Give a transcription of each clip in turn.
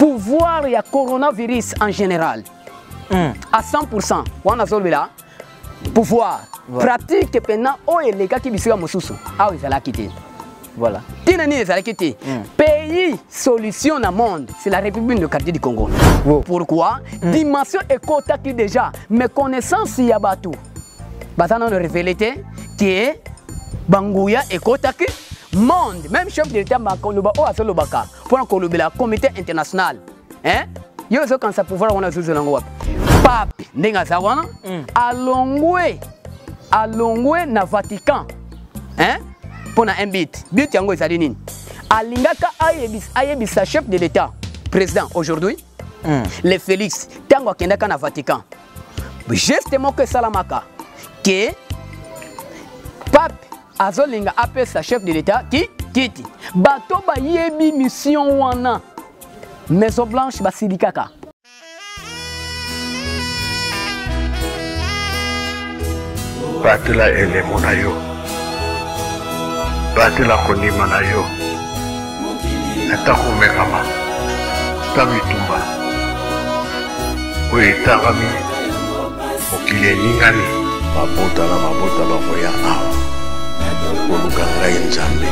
pouvoir ya coronavirus en général à 100%. On a là pouvoir pratique pendant les gars qui bisika mosusu ah oui ça l'a quitté. Voilà. Tinani ça l'a quitté. Pays solution dans le monde, c'est la République du quartier du Congo. Pourquoi? Dimension écota qui déjà mes connaissances y a batou. Batana le révélé qui est Bangouya écota qui monde, même chef de l'État Makoloba ou Asolobaka pour un Kolobela comité international. Hein? Yo zo quand ça pouvoir on a sous lango. Pape ndenga sawana alongwe na Vatican. Hein? Pour un but yango ezali nini? Alingaka ayebisa chef de l'État, président aujourd'hui, le Félix tango akendaka na Vatican. Justement que salamaka que pape azolinga apesa chef de l'État qui kiti bato ba yebi mission wana Maison Blanche basilikaka batela elemo na yo batela konima na yo ata komekama ta bitumba oyo etangami mokili eningani mabota na mabota bakoya awa koluka ngai nzambe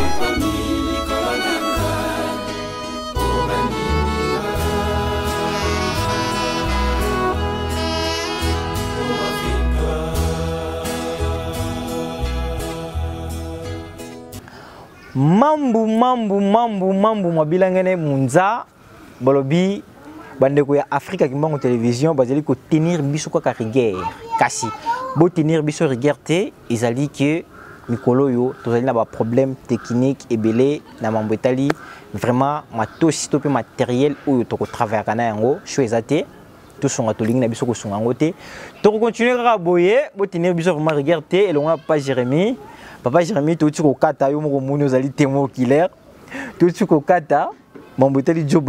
mambu mabilangene munza bolobi bandeko ya Afrika kimbango télévision bazali ko tenir biso kwa rigueur kasi bo tenir biso rigueur te ezali que mikolo yo tozali na ba problème technique ebele na mambo etali vraiment matos to pe matériel oyo to ko travailler kana yango choisate to songa to lingi na biso ko songa ngote to continuer kaka boye bo tenir biso vraiment rigueur te elonga Papa Jérémy to tiko kata yo moko moni ozali témoin oculaire to tiko kata mambo etali Joe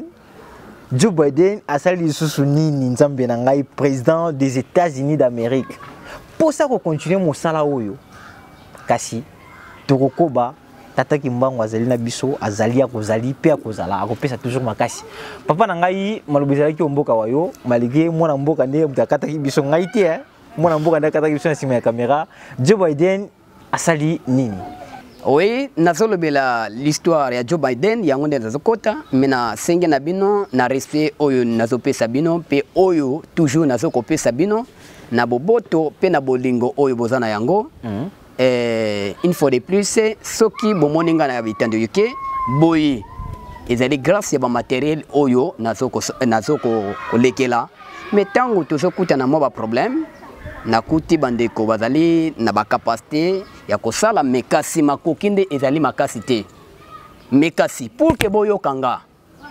Biden asali susu nini nzambe na ngai président des États-Unis d'Amérique pour ça ko continuer mosala oyo kasi tokokoba tata kimbango azali na biso azali akozali pe akozala akopesa toujours makasi papa na ngai malobezala ki omboka wayo malgré mwana mboka nde mtakata ki biso ngai te mwana mboka nde kata ki biso na sima ya caméra Joe Biden asali nini? Oui, nazolobela l'histoire ya Joe Biden yango nde nazokota mais na senge na bino na respect oyo nazopesa bino pe oyo toujours nazokopesa bino na boboto pe na bolingo oyo bozana yango une fois de plus soki bomoninga na bitando yuke boyi ezali grâce ya ba matériel oyo nazoko lekela mais tango tozokuta na mo ba problème nakuti bandeko bazali na ba capacité ya kosala mekasi makokinde ezali makasi te mekasi pour que boyo kanga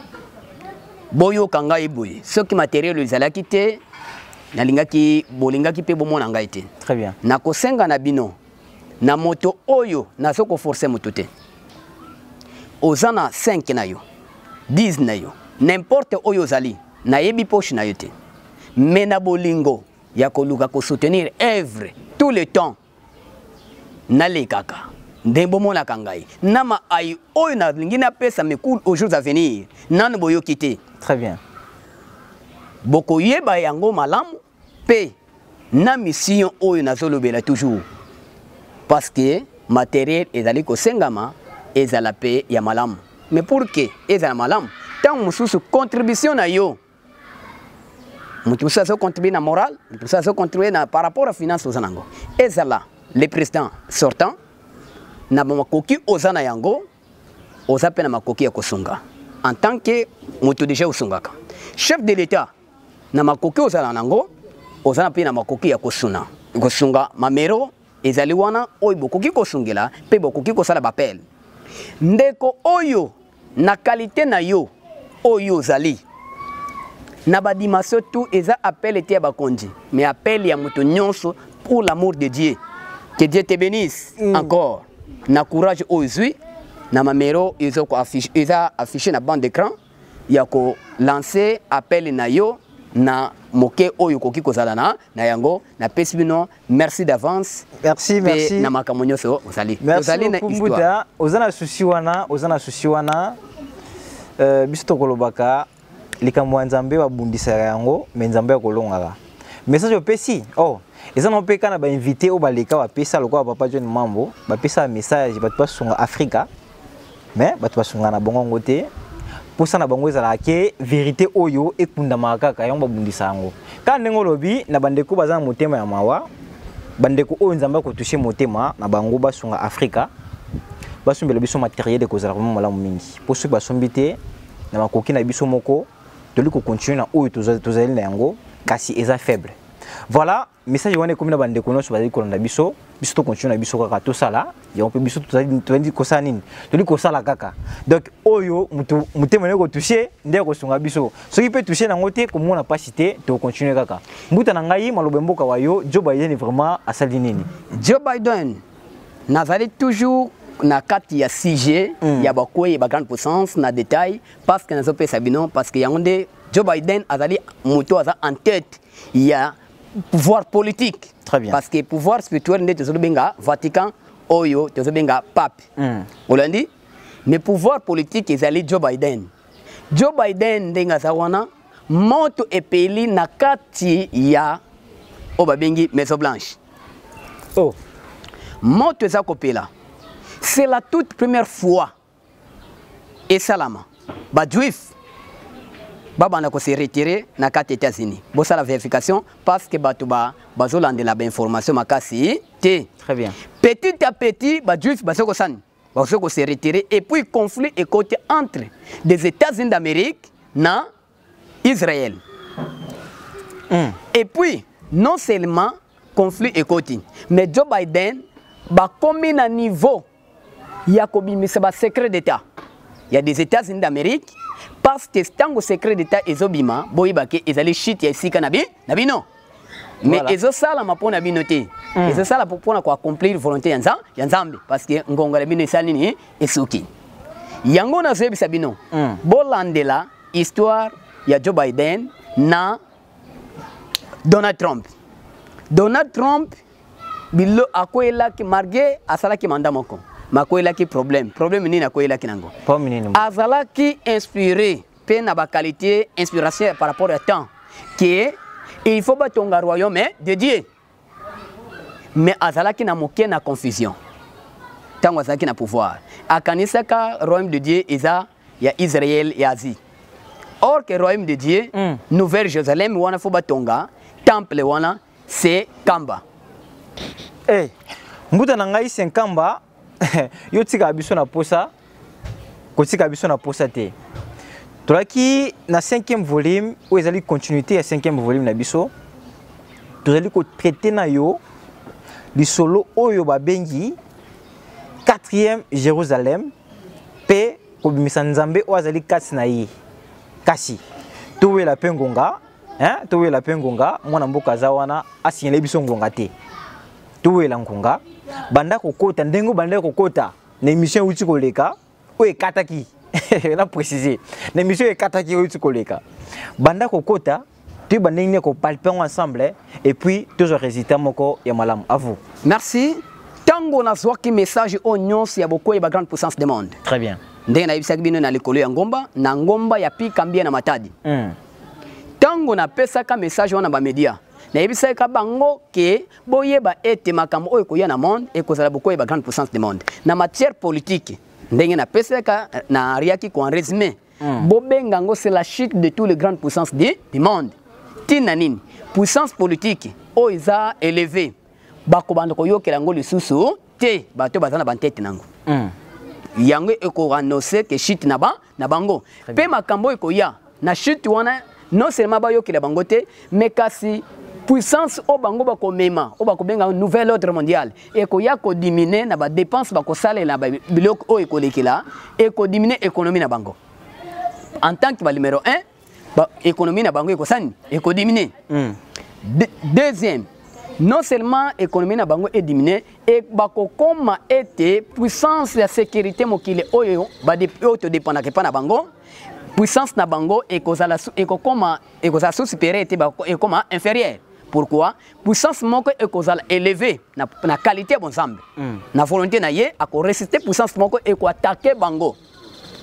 eboye soki matériel ezalaki te nalingaki bolingaki pe bomona ngai te très bien nakosenga na bino na moto oyo nazoko forcer moto te ozana 5 na yo 10 na yo n'importe oyo zali na yebi poche na yo te mais na bolingo ya koluka ko soutenir œuvre tout le temps nale kaka ndembo mona kangai nama ay oyo na lingina pesa mekul aux jours à venir nan boyo kité très bien boko yeba yango malamu pe na mission oyo nazolobela toujours parce que matériel ezali ko sengama ezala pe ya malamu mais pour que ezala malamu tant mususu contribution na yo mutu ça contribuer na moral mutu ça contribuer na par rapport à finance ozanango ezala le président sortant na makoki ozana yango ozape na makoki ya kosunga en tant que mutu déjà osungaka chef de l'état na makoki ozala nango ozana pe na makoki ya kosunga mamero ezali wana oyo bokoki kosungela pe bokoki kosala bapel ndeko oyo na qualité na yo oyo zali na ba dimension tout eza appel était à bakonji mais appel ya muto nyonso pour l'amour de Dieu que Dieu te bénisse encore na courage ozui na mamero ezoko affiché na bande d'écran ya ko lancer appel na yo na moke oyo koki kozala na yango na pesibino merci d'avance merci na makamonyo so ozali na histoire ozana susi wana biso to kolobaka likambo nzambe babundisa yango mais nzambe akolongaka message opesi oh eza no peka na ba invité o baleka ba pesa lokwa papa John Mambo ba pesa message ba twasunga Afrika mais ba twasunga na bongo ngote posa na bango ezala ke vérité oyo ekunda makaka yango babundisa yango ka ndengo lobi na bandeko bazana motema ya mawa bandeko oyo nzambe ko toucher motema na bango basunga Afrika basumbela biso matériel de kozala vraiment malamu mingi poso basombite na makoki na biso moko toli ko continuer na oyo tozali na yango kasi eza faible voilà message wana comme na bandeko no so bazali ko landa biso to continuer na biso kaka to sala ya on peut biso tozali ko sala nini toli ko sala kaka donc oyo mutema ne ko toucher nde ko sunga biso soki peut toucher na ngote ko mona pas cité to continuer kaka mbuta na ngai malobe mboka wayo Joe Biden vraiment asali nini Joe Biden nazali toujours na kati ya CG ya bakwe ba grande puissance na détail parce que nazo pesa bino parce que yangonde Joe Biden azali moto aza en tête il y a pouvoir politique. Très bien. Parce que pouvoir spirituel nde tozo benga Vatican oyo tozo benga pape. Olandi mais pouvoir politique ezali Joe Biden. Joe Biden ndenga zawana moto epeli na kati ya obabengi Maison Blanche. Oh, moto eza kopela. C'est la toute première fois et salama ba juif baba na ko se retirer na kati États-Unis. Bo ça la vérification parce que bato ba bazolande la information makasi te. très bien. Petit à petit ba juif ba soko san ba soko se retirer et puis conflit est côté entre des États-Unis d'Amérique na Israël. Et puis non seulement conflit est côté mais Joe Biden ba combien à niveau il y a un secret d'État. Il y a des États-Unis d'Amérique parce que tango secret d'État ezobima boyibake ezali shit ya sika nabi non. Mais ezo sala mapona binoté. Ezo sala pour accomplir volonté ya Nzambe parce que ngonga bino esali ni esuki. Yango na zebi sabino. Bolandela histoire ya Joe Biden na Donald Trump. Donald Trump bilo akoela ki marge asala ki manda moko. Makoela ki problème nini akoela ki nango. Azala ki inspiré pe na ba qualité inspiration par rapport au temps que il faut batonga royaume de Dieu. Mais azala ki na moke na confusion. Tango azala ki na pouvoir. Akanisa ka royaume de Dieu eza ya Israël et Asie. Or que royaume de Dieu Nouvelle Jérusalem wana faut batonga temple wana c'est Kamba. Eh, mbuta na ngai c'est Kamba. Yo tika biso na posa ko tika biso na posa te tolaki na 5e volume ou ezali continuité ya 5e volume na biso tozali ko traiter na yo lisolo oyo babengi 4e Jérusalem pe ko bimisa Nzambe o azali kasi na ye kasi towela pengonga towela pengonga mwana mboka zawana asinyele biso ngonga te towela ngonga banda kokota ndengo banda kokota na émission uti koleka o ekataki na préciser na émission ekataki uti koleka banda kokota tu bandenge ko palper ensemble et puis tous résultats moko ya malamu à vous. Merci. Tango na zwaki message o nyonsi ya boko ba grande puissance du monde. Très bien. Ndenge na ibisa bino na likolo ya ngomba na ngomba ya pika mbia na matadi. Tango na pesa ka message wana ba media na yebisa ka bango ke boyeba ete makambo oyo koya na monde e kozala boko ba grande puissance du monde na matière politique ndenge na pesa ka na riaki ko en résumé bobenga ngo c'est la chute de toutes les grandes puissances du monde tinanini puissance politique o iza élevé bako bando ko yokela ngo lisusu te bato bazana bantete nango yango eko annoncer que chute na bango pe makambo eko ya na chute wana non seulement ba yokela bango te mais kasi puissance au bango bako mema o bako benga nouvel ordre mondial et ko ya ko diminuer na ba dépenses bako sala na ba biloko o ekolekela et ko diminuer économie na bango en tant que numéro 1 ba économie na bango ekosani eko diminuer deuxième non seulement économie na bango est diminuer et bako koma été puissance la sécurité mokile oyo ba de auto dépendant que pas na bango puissance na bango ekozala ekokoma ekozala supérieur et ba ekoma inférieur. Pourquoi? Puissance moko ekozala élevé na qualité bon ensemble. Na volonté na ye a ko résister puissance moko e ko attaquer bango.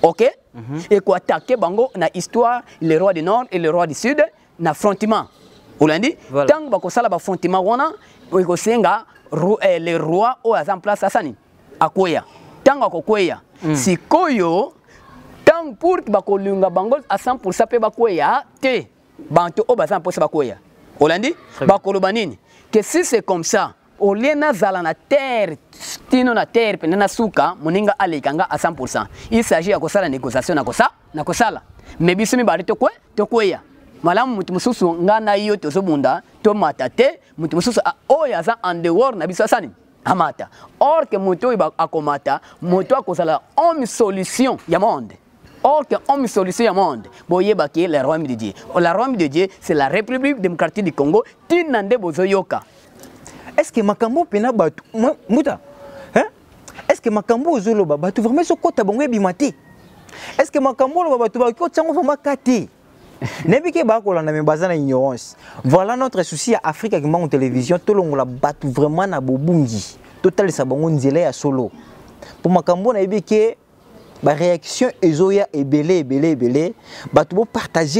ok et quoi attaquer bango na histoire le roi du nord et le roi du sud na affrontement olandi tant ba ko sala ba affrontement wana ko senga le roi au en place asani akoya tant ko koya sikoyo tant pour ba ko lunga bango à 100% pe ba koya te bantu o ba 100% ba koya olandi ba ko lobanini que si c'est comme ça au lieu na zala na terre tino na terre pe na suka moninga alekanga à 100%. Il s'agit à kosala négociation na kosala mais biso mi bari to koya malamu mutu mususu ngana iyo to sobunda to matate mutu mususu oya za en dehors na biso asani amata or que mutu iba akomata mutu akosala homme solution ya monde or que homme solution ya monde boyeba ki le royaume de Dieu le royaume de Dieu c'est la République démocratique du Congo tinande bozoyoka. Est-ce que makambo pena batu muta hein? Est-ce que makambo zoloba batu vraiment so kota bongwe bimati? Est-ce que makambo lo batu ba ko tsango vraiment kati? Nebike ba ko landa me bazana ignorance. Voilà notre souci à Afrique qui manque télévision to longola batu vraiment na bobungi. Total sa bango nzela ya solo. Pour makambo na ebike ba réaction ezoya ebele batu bo partager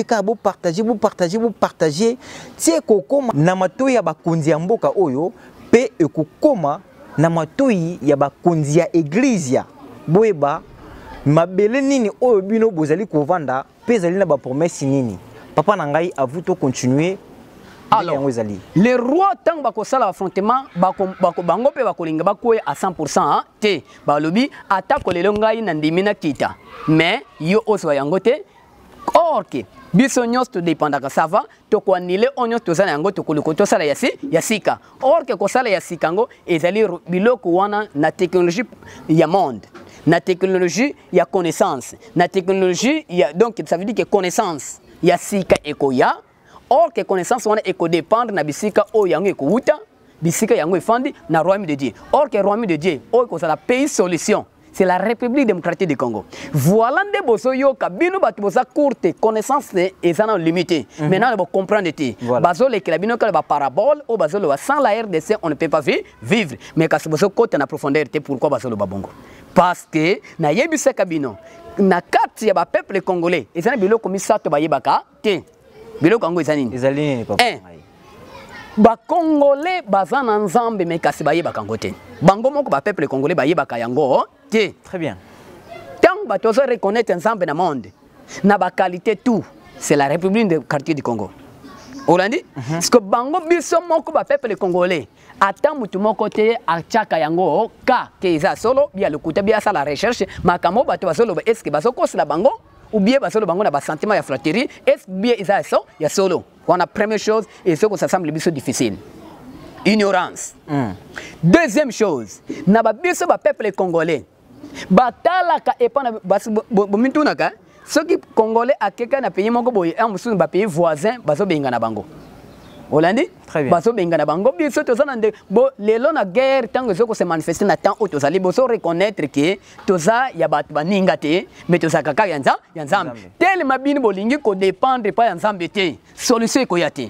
tie kokoma na matoi ya bakonzi ya mboka oyo pe ekokoma na matoi ya bakonzi ya église boyeba mabele nini oyo bino bozali kovanda pe zali na ba promesse nini papa na ngai a vous to continuer. Alors, les rois tant bako sala affrontement bango pe bakolinga bakoya à 100% te balobi atako lelo ngai na ndimina kita mais yo oso yango te or que biso nyos to dépendaka ça va to ko anile onyo to zana yango to koliko to sala ya sika or que ko sala ya sika ngo ezali biloko wana na technologie ya monde na technologie ya connaissance na technologie ya donc ça veut dire que connaissance ya sika ekoya. Or que connaissance wana eko dépendre na bisika o yango eko wuta bisika yango efandi na royaume de Dieu. Or que royaume de Dieu o ko sala pays solution c'est la République démocratique du Congo. Voilà nde boso yoka bino batu boza courte connaissance ezana limité. Maintenant on comprendre te. Bazo le kila bino ka ba parabole o bazo le sans la RDC on ne peut pas vivre. Mais quand boso côté na profondeur te pourquoi bazo le babongo? Parce que na yebisa kabino na carte ya ba peuple congolais ezana biloko misato ba yebaka te. Biloko ngo ezanini ezali papa ba congolais bazana nzambe mais kasi bayeba kango te bango moko ba peuple congolais bayeba ka yango te. Très bien. Tant ba tozo reconnaître nzambe na monde na ba qualité tout c'est la République de quartier du Congo olandi parce que bango biso moko ba peuple congolais ata mutu moko te achaka yango ka ke eza solo bia le kuta bia sa la recherche makamo bato basolo est-ce que basoko la bango ou bien basolo bango na ba sentiment ya fraternité est bien isa so ya solo on a première chose et ce que ça semble biso difficile ignorance. Deuxième chose na ba biso ba peuple congolais batala ka epana bomintuna ka ceux qui congolais akeka na pays moko boye en musu ba pays voisin baso benga na bango Olandi baso benga na bango biso tozana nde bo lelo na guerre tango zoko se manifester na temps auto zali boso reconnaître que toza ya bat baninga te mais toza kaka ya nzambe tellement bini bolingi ko dépendre pas ya nzambe te solution eko yate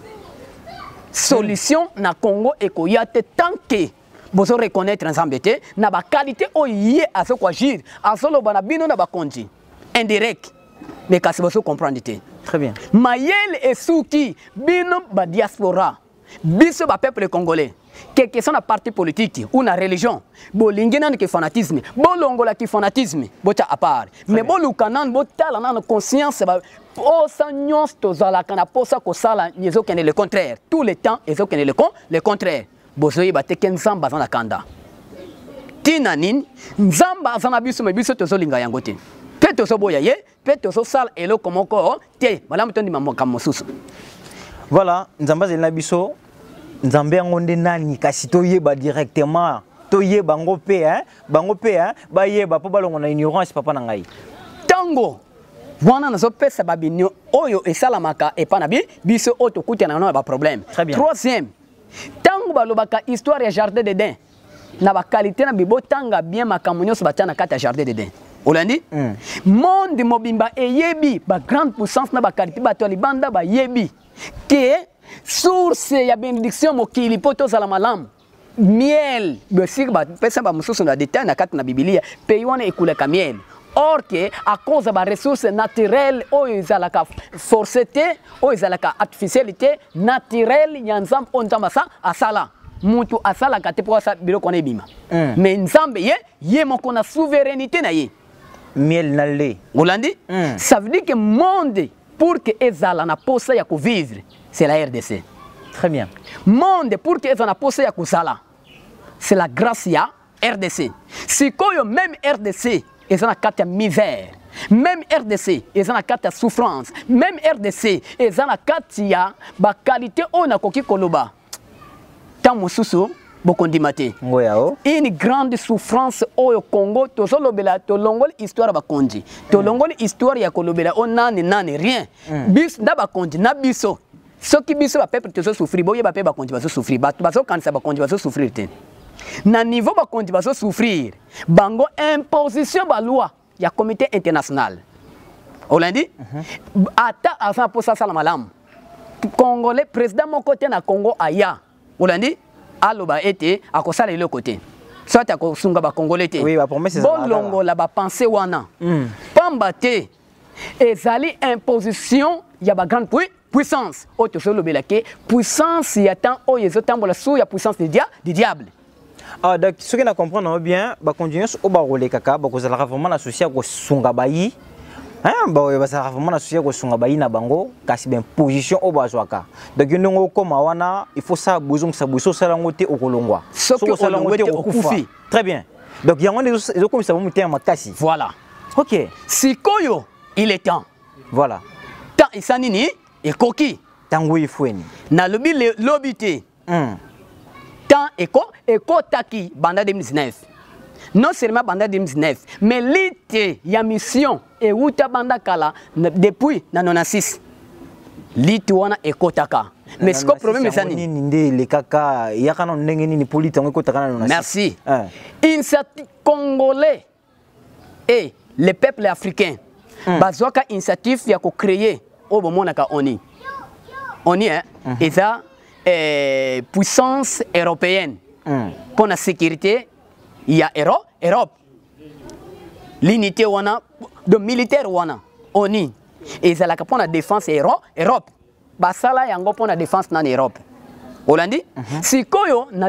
solution na Congo eko yate tant que boso reconnaître nzambe te na ba qualité o yé à ce quoi agir à solo bana bino na ba konji indirect mais kasi boso comprendre te. Très bien. Mayel et Souki, bino ba diaspora, biso ba peuple congolais, que sont la parti politique ou la religion, bo lingena ke fanatisme, bo longola ki fanatisme, bota à part. Mais bo lukanan bo tala na conscience ba o sanyos tozala kana posa ko sala nyezo kene le contraire. Tout le temps ezo kene le contraire. Bozoyi ba te kenzamba za na kanda. Tinanin nzamba za na biso me biso tozolinga yango te. Peto so boya ye, peto so sal elo komoko te, malamu tondi mamoka mosusu. Voilà, nzamba zela biso, nzambe ngonde nani kasi to yeba directement, to yeba ngope hein, ba yeba po balongo na ignorance papa na ngai. Tango wana nazo pesa babinyo oyo esalamaka epana biso oto kutia na ba problème. Troisième, tango balobaka histoire ya jardin d'Éden. Na ba qualité na bibo tanga bien makamunyo so batana kata jardin d'Éden. Olandi monde mobimba eyebi ba grande puissance na ba qualité bato libanda ba yebi que source ya bénédiction mokili poto za la malam miel besik ba pesa ba mususu na détail na kati na Biblia pe wana ekuleka miel or que à cause des ressources naturelles ou ezalaka forcété ou ezalaka artificialité naturelle nyanzam ontama sa asala mutu asala kate pour sa biro kone bima mais nzambe ye moko na souveraineté na ye miel na lait Olandi ça veut dire que monde pour que ezala na posa ya ko vivre c'est la RDC. Très bien. Monde pour que ezala na posa ya ko sala c'est la grâce ya RDC. Si koyo même RDC ezala na kata misère, même RDC ezala na kata souffrance, même RDC ezala na kata ba qualité on a koki koloba. Tant mosusu bokondimate. Ngoyao. Une grande souffrance au Congo, to solobela to longol histoire ba kondi. To longol histoire ya kolobela on nani rien. Bis na ba kondi na biso. Ce qui biso ba peuple to souffrir, boye ba peuple ba kondi ba souffrir, ba so kanisa ba kondi ba souffrir ten. Na niveau ba kondi ba souffrir. Bango imposition ba loi ya comité international. Olandi ata afa pour ça malam. Congolais président mon côté na Congo aya. Olandi aloba ete akosala ile côté. Soit akosunga ba Congolais te. Oui, ba promesse bon longo la ba penser wana. Pamba te ezali imposition ya ba grande puissance. Autre chose le belake puissance ya tant o yezotambola sous ya puissance du diable. Ah donc ce que nous comprenons bien, ba continuer au barolé kaka, ba kozala vraiment associé ko sunga bayi. Hein, ba ça vraiment associé ko sunga bayi na bango, kasi ben position au bazwaka. Donc ndongo koma wana, il faut ça bozong sa boso sala ngote okolongwa. Soko sala ngote okufi. Très bien. Donc yango les comme ça muté makasi. Voilà. OK. Sikoyo, il est temps. Voilà. Tant isanini et koki. Tango ifweni. Na lobi lobité. Tant eko taki banda 2019. Non seulement banda 2019, mais l'ité ya mission et outa banda kala depuis na 96. L'ité wana eko taka. Mais ce que problème est ani ndé les kaka yakana ndenge nini politique eko taka na 96. Merci. Initiative congolais et les peuples africains. Bazwaka initiative ya ko créer au bomonaka oni. Oni et ça puissance européenne pour la sécurité il y a Europe l'unité wana de militaire wana oni et ça la pour la défense Europe basala yango pour la défense en Europe Hollandi si koyo na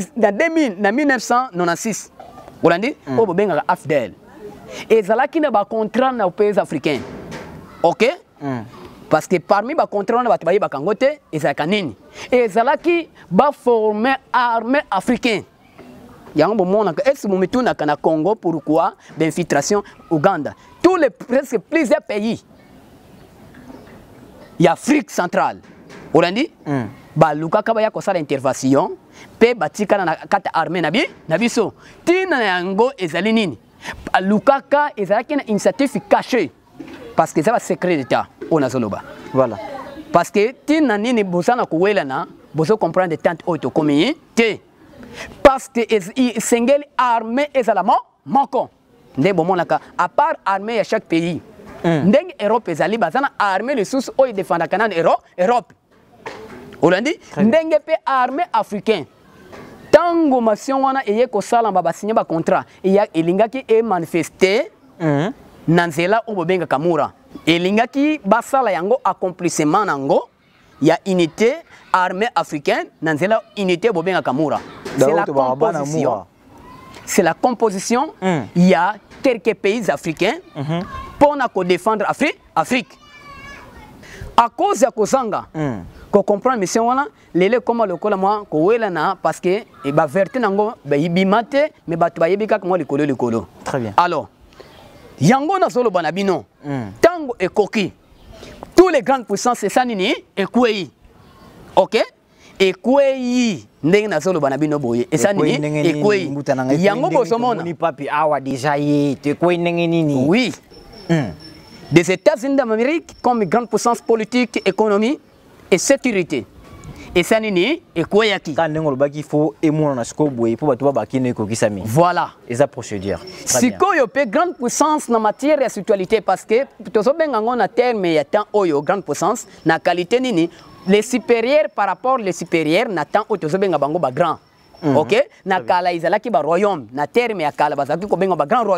1996 Hollandi o benga AFDEL et ça la qui na ba contrat na pays africains OK parce que parmi les contrats, on a des Bakangote et Zakanini. Et Zalaki va former armée africaine. Il y a un moment où on a Congo, pourquoi d'infiltration Ouganda. Tous les presque plusieurs pays. Il y a Afrique centrale. On a dit, Luka Kabaya Kosa l'intervention, Pe Batika na kata armée Nabiso. Tina Yango et Zalinini. Lukaka et Zalaki une initiative cachée. Parce que ça va secret d'État. Voilà. Parce que si vous avez besoin comprendre tant auto communauté. Parce que les armée est à la mort. À part armée à chaque pays. L'Europe est armée les sources où ils défendent la Canada Europe. Hollandi, ndenge pe armée africaine. Tango mission wana eye ko sala ba signer ba contrat. Iya elingaki e manifester. Nanzela obobenga kamura elingaki basala yango accomplissement nango ya unité armée africaine nanzela unité obobenga kamura c'est la composition il y a quelques pays africains pour na ko défendre Afrique à cause ya kozanga ko comprendre mission wana lele comme le kola moi ko wela na parce que e ba verté nango ba yibimate mais ba tuba yibika ko likolo très bien alors yango na solo banabino tango ekoki tous les grandes puissances c'est ça nini ekwei OK ekwei ndenge na solo banabino boye et ça nini ekwei yango bosomona ni papi awa déjà ye te ekwei ndenge nini oui des États-Unis d'Amérique comme grande puissance politique économie et sécurité et ça nini ekweyaki quand ndenge lobaki faut emona na siko boye pour batu ba kine ko kisami voilà et sa procédure sikoyo pe grande puissance na matière ya sexualité parce que tozo benga ngona terme ya temps oyo grande puissance na qualité nini les supérieurs par rapport les supérieurs na temps oyo tozo benga bango ba grand OK na kala izalaki ba royaume na terme ya kala bazaki ko benga ba grand royaume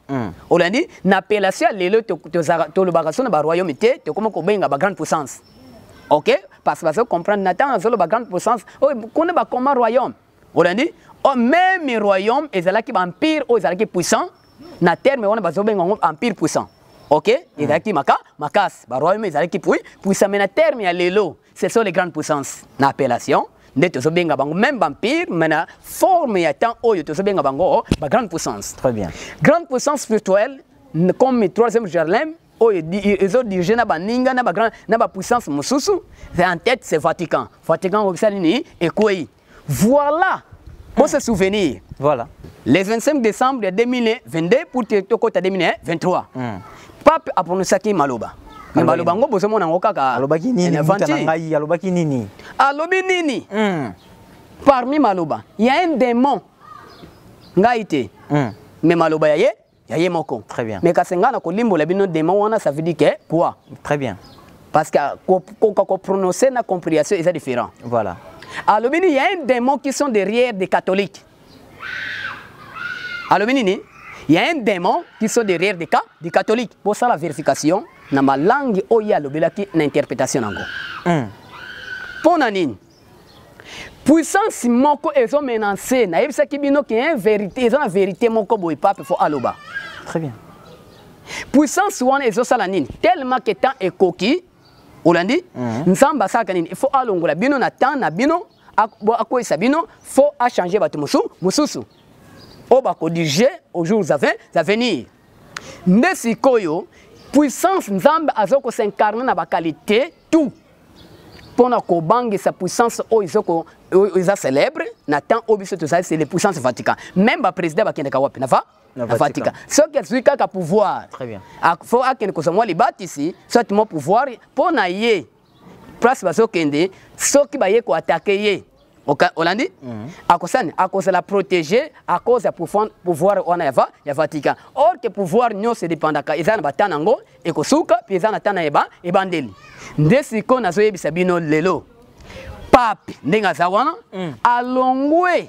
Olandi na appellation lelo to le bagaso na ba royaume te to comment ko benga ba grande puissance. OK? Parce que vous comprendre Nathan sur la grande puissance, oh connaît ba comment royaume. Olandi oh même royaume ezalaki ba empire o ezalaki puissant na terme wana bazo benga empire puissant. OK? Ezalaki makas ba royaume ezalaki puissant mais na terme ya lelo, ce sont les grandes puissances na appellation. Benga bango même empire mais na forme ya temps oyo to benga bango ba grande puissance. Très bien. Grande puissance spirituelle comme le troisième Jérusalem oyo ils ont dirigé na baninga na ba grand na ba puissance mususu en tête c'est Vatican. Vatican obisalini et quoi. Voilà. Pour se souvenir. Voilà. Les 25 décembre 2022 pour te côté 2023. Pape a prononcé qui maloba. Mais maloba ngo boso mona ngo kaka. Alobaki nini mutana ngai alobaki nini? Alobi nini? Parmi maloba, il y a un démon. Ngaite. Mais maloba yaye moko. Très bien. Mais kasenga na kolimbo la bino démon wana ça veut dire que quoi? Très bien. Parce que ko prononcer na compréhension est différent. Voilà. Alobi il y a un démon qui sont derrière des catholiques. Alobi nini? Il y a un démon qui sont derrière des catholiques. Pour ça la vérification na ma langue oya lobelaki na interprétation nango. Pona nini? Puissance moko ezo menacé na yebisa kibino ki en vérité ezo na vérité moko boy pape fo aloba. Très bien. Puissance wana ezo sala nini? Tellement que temps ekoki olandi nzamba saka nini il faut alongola bino na temps na bino akoisa bino faut a changer bato mususu. O ba corriger aux jours à venir. Ndesi koyo puissance nzamba azoko s'incarner na ba qualité tout. Pona ko bangi sa puissance o izoko iza célèbre na temps obiso to ça c'est les puissances Vatican. Même ba président ba kende ka wapi na Vatican. Ce qui est ka pouvoir. Très bien. Faut akende ko somwa libati ici, soit mon pouvoir pona ye. Place ba so kende, soki ba ye ko attaquer ye. Olandi akosani akosa la protéger à cause ya pouvoir on ya Vatican. Or que pouvoir nyo se dépendaka ezana batanango ekosuka puis ezana tana ebandeli. Ndesi ko nazo yebisa bino lelo. Pape ndenga za wana alongwe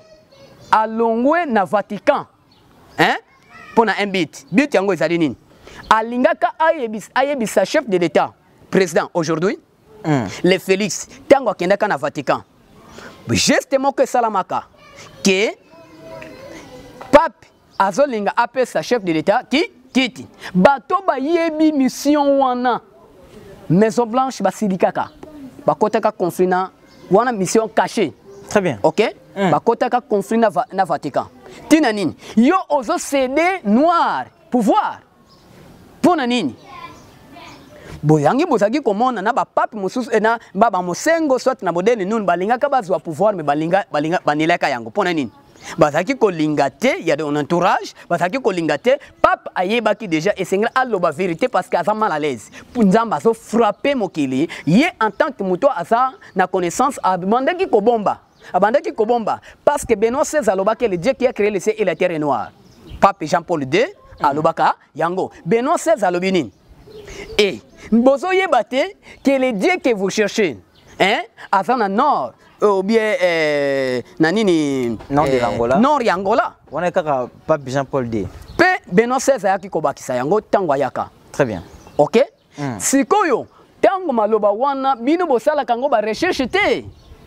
na Vatican. Hein? Pona un but yango ezali nini? Alingaka ayebisa chef de l'État, président aujourd'hui, le Félix tango akendaka na Vatican. Justement que salamaka que pape azolinga appelle sa chef de l'État kiti bato ba yebi mission wana Maison Blanche basilikaka bakotaka conflit na wana mission cachée. Très bien. OK? Bakotaka conflit na Vatican. Tina nini? Yo ozo céder noir pouvoir. Pona nini? Boyangi bozaki komona na ba pape mususu na baba mosengo soit na modèle nun balinga ka bazwa pouvoir mais balinga banilaka yango pona nini bazaki kolinga te ya de entourage bazaki kolinga te pape ayebaki déjà esenga aloba vérité parce que asa mal à l'aise nzamba so frapper mokili ye en tant que muto asa na connaissance abandaki kobomba parce que Benoît XVI alobaki le Dieu qui a créé le ciel et la terre est noire. Pape Jean-Paul II alobaka yango Benoît XVI alobini et bozo yebate que le Dieu que vous cherchez hein azana nord ou bien nanini nord de l'Angola nord yangola wana kaka Pape Jean-Paul II pe Benoît XVI ayaki kobakisa yango tango ayaka. Très bien. OK? Sikoyo tango maloba wana bino bosala kango ba recherche te.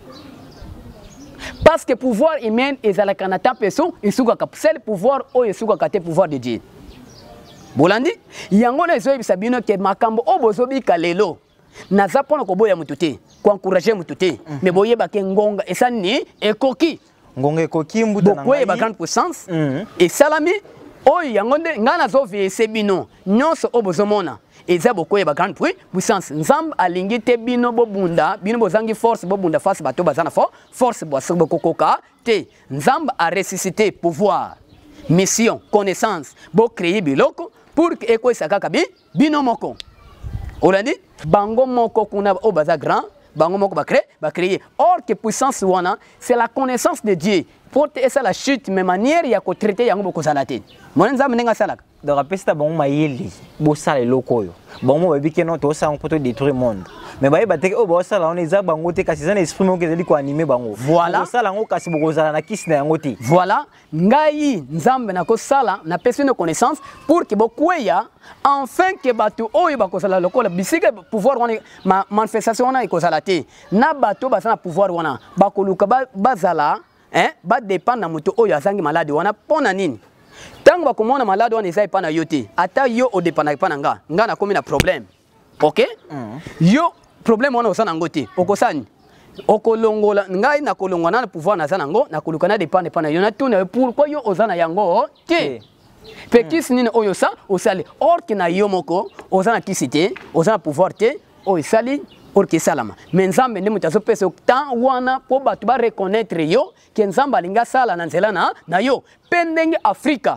Parce que pouvoir humain ezalaka na ta personne isuka kapsel pouvoir o isuka kate pouvoir de Dieu. Bolandi yango na ezo yebisa bino ke makambo o bozobika lelo naza pona koboya mutu te ko encourager mutu te mais boyeba ke ngonga esani ekoki ngonga ekoki mbuta na ngai ba grande puissance et salami o yango nde ngana zo vese bino nyonso o bozomona eza bokoyeba grande puissance nzambe alingi te bino bobunda bino bozangi force bobunda face bato bazana force bokokoka te nzambe a ressuscité pouvoir mission connaissance bo créer biloko pour que eko sakaka bino moko olandi bango moko kuna o baza grand bango moko ba créer or que puissance wana c'est la connaissance de Dieu porte esa la chute mais manière ya ko traiter yango boko salate mon nzambe ndenga salaka donc apesta bango mayeli bo sala eloko yo bango babi ke non to sa on peut détruire monde mais baye bateke o bo sala on eza bango te kasi ça esprit mo kezeli ko animer bango voilà sala ngo kasi boko sala na kisi na yango te voilà ngai nzambe na ko sala na pesi une connaissance pour que bokweya enfin que bato oyo bakosala lokola bisika pouvoir wana ma manifestation wana ikozala te na bato basana pouvoir wana bakoluka bazala ba dépendre na moto oyo azangi malade wana pona nini tango bakomona malade wana eza epa na yo te ata yo odépendre epa na nga na komi na problème ok yo problème wana osana ngo te okosani okolongola ngai na kolongola na pouvoir na zanango na koluka na dépendre epa na yo na tuna pourquoi yo ozana yango te pe kisi nini oyo sa osali or que na yo moko ozana kisi te ozana pouvoir te oyo sali or que salama mais nzambe ndi mutazo pesa temps wana po batu ba reconnaître yo que nzambe alinga sala na nzela na yo pendenge Afrika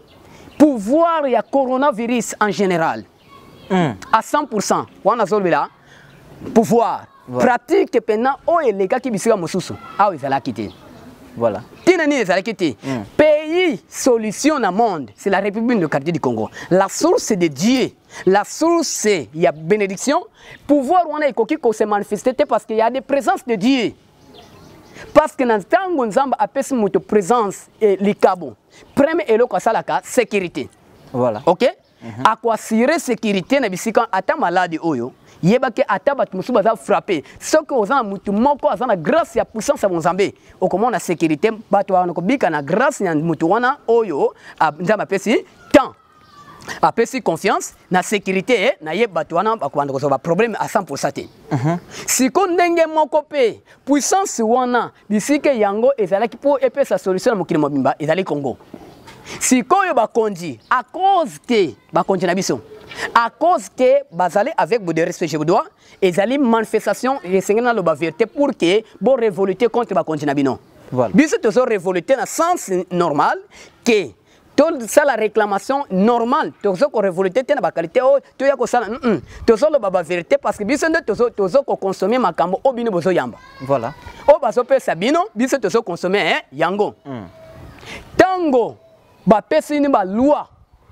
pouvoir ya coronavirus en général à 100% wana zolbela pouvoir pratique pendant oyo eleka ki bisika mosusu awo ezalaki te voilà tinani ezalaki te pays solution na monde c'est la République du quartier du Congo la source de Dieu la source il y a bénédiction pouvoir wana ekoki ko se manifester parce qu'il y a des présences de Dieu parce que dans tango nzamba apesi moto présence et likabo premier eloko salaka sécurité voilà OK à quoi assurer sécurité na bisika ata malade oyo yeba ke ata bato musu baza frapper soko ozana mutu moko azana grâce ya puissance ya Nzambe okomona sécurité bato wana ko bika na grâce ya mutu wana oyo nzamba pesi temps apesi confiance na sécurité na ye bato wana bakwanda ko ba problème à 100% te siko ndenge moko pe puissance wana bisike yango ezalaki po epesa solution na mokili mobimba ezali Congo sikoyo bakonzi à cause que bakonzi na biso à cause que bazali avec beaucoup de respect je vous dois ezali manifestation resengena lo ba vérité pour que bon révolter contre bakonzi na bino voilà biso tozo révolter na sens normal que tout ça la réclamation normale tozo ko révolter te na ba qualité o to ya ko sala tozo lo ba vérité parce que biso ndo tozo ko consommer makambo obino bozo yamba voilà o bazo pesa bino biso tozo consommer yango tango ba pesi ni ba loi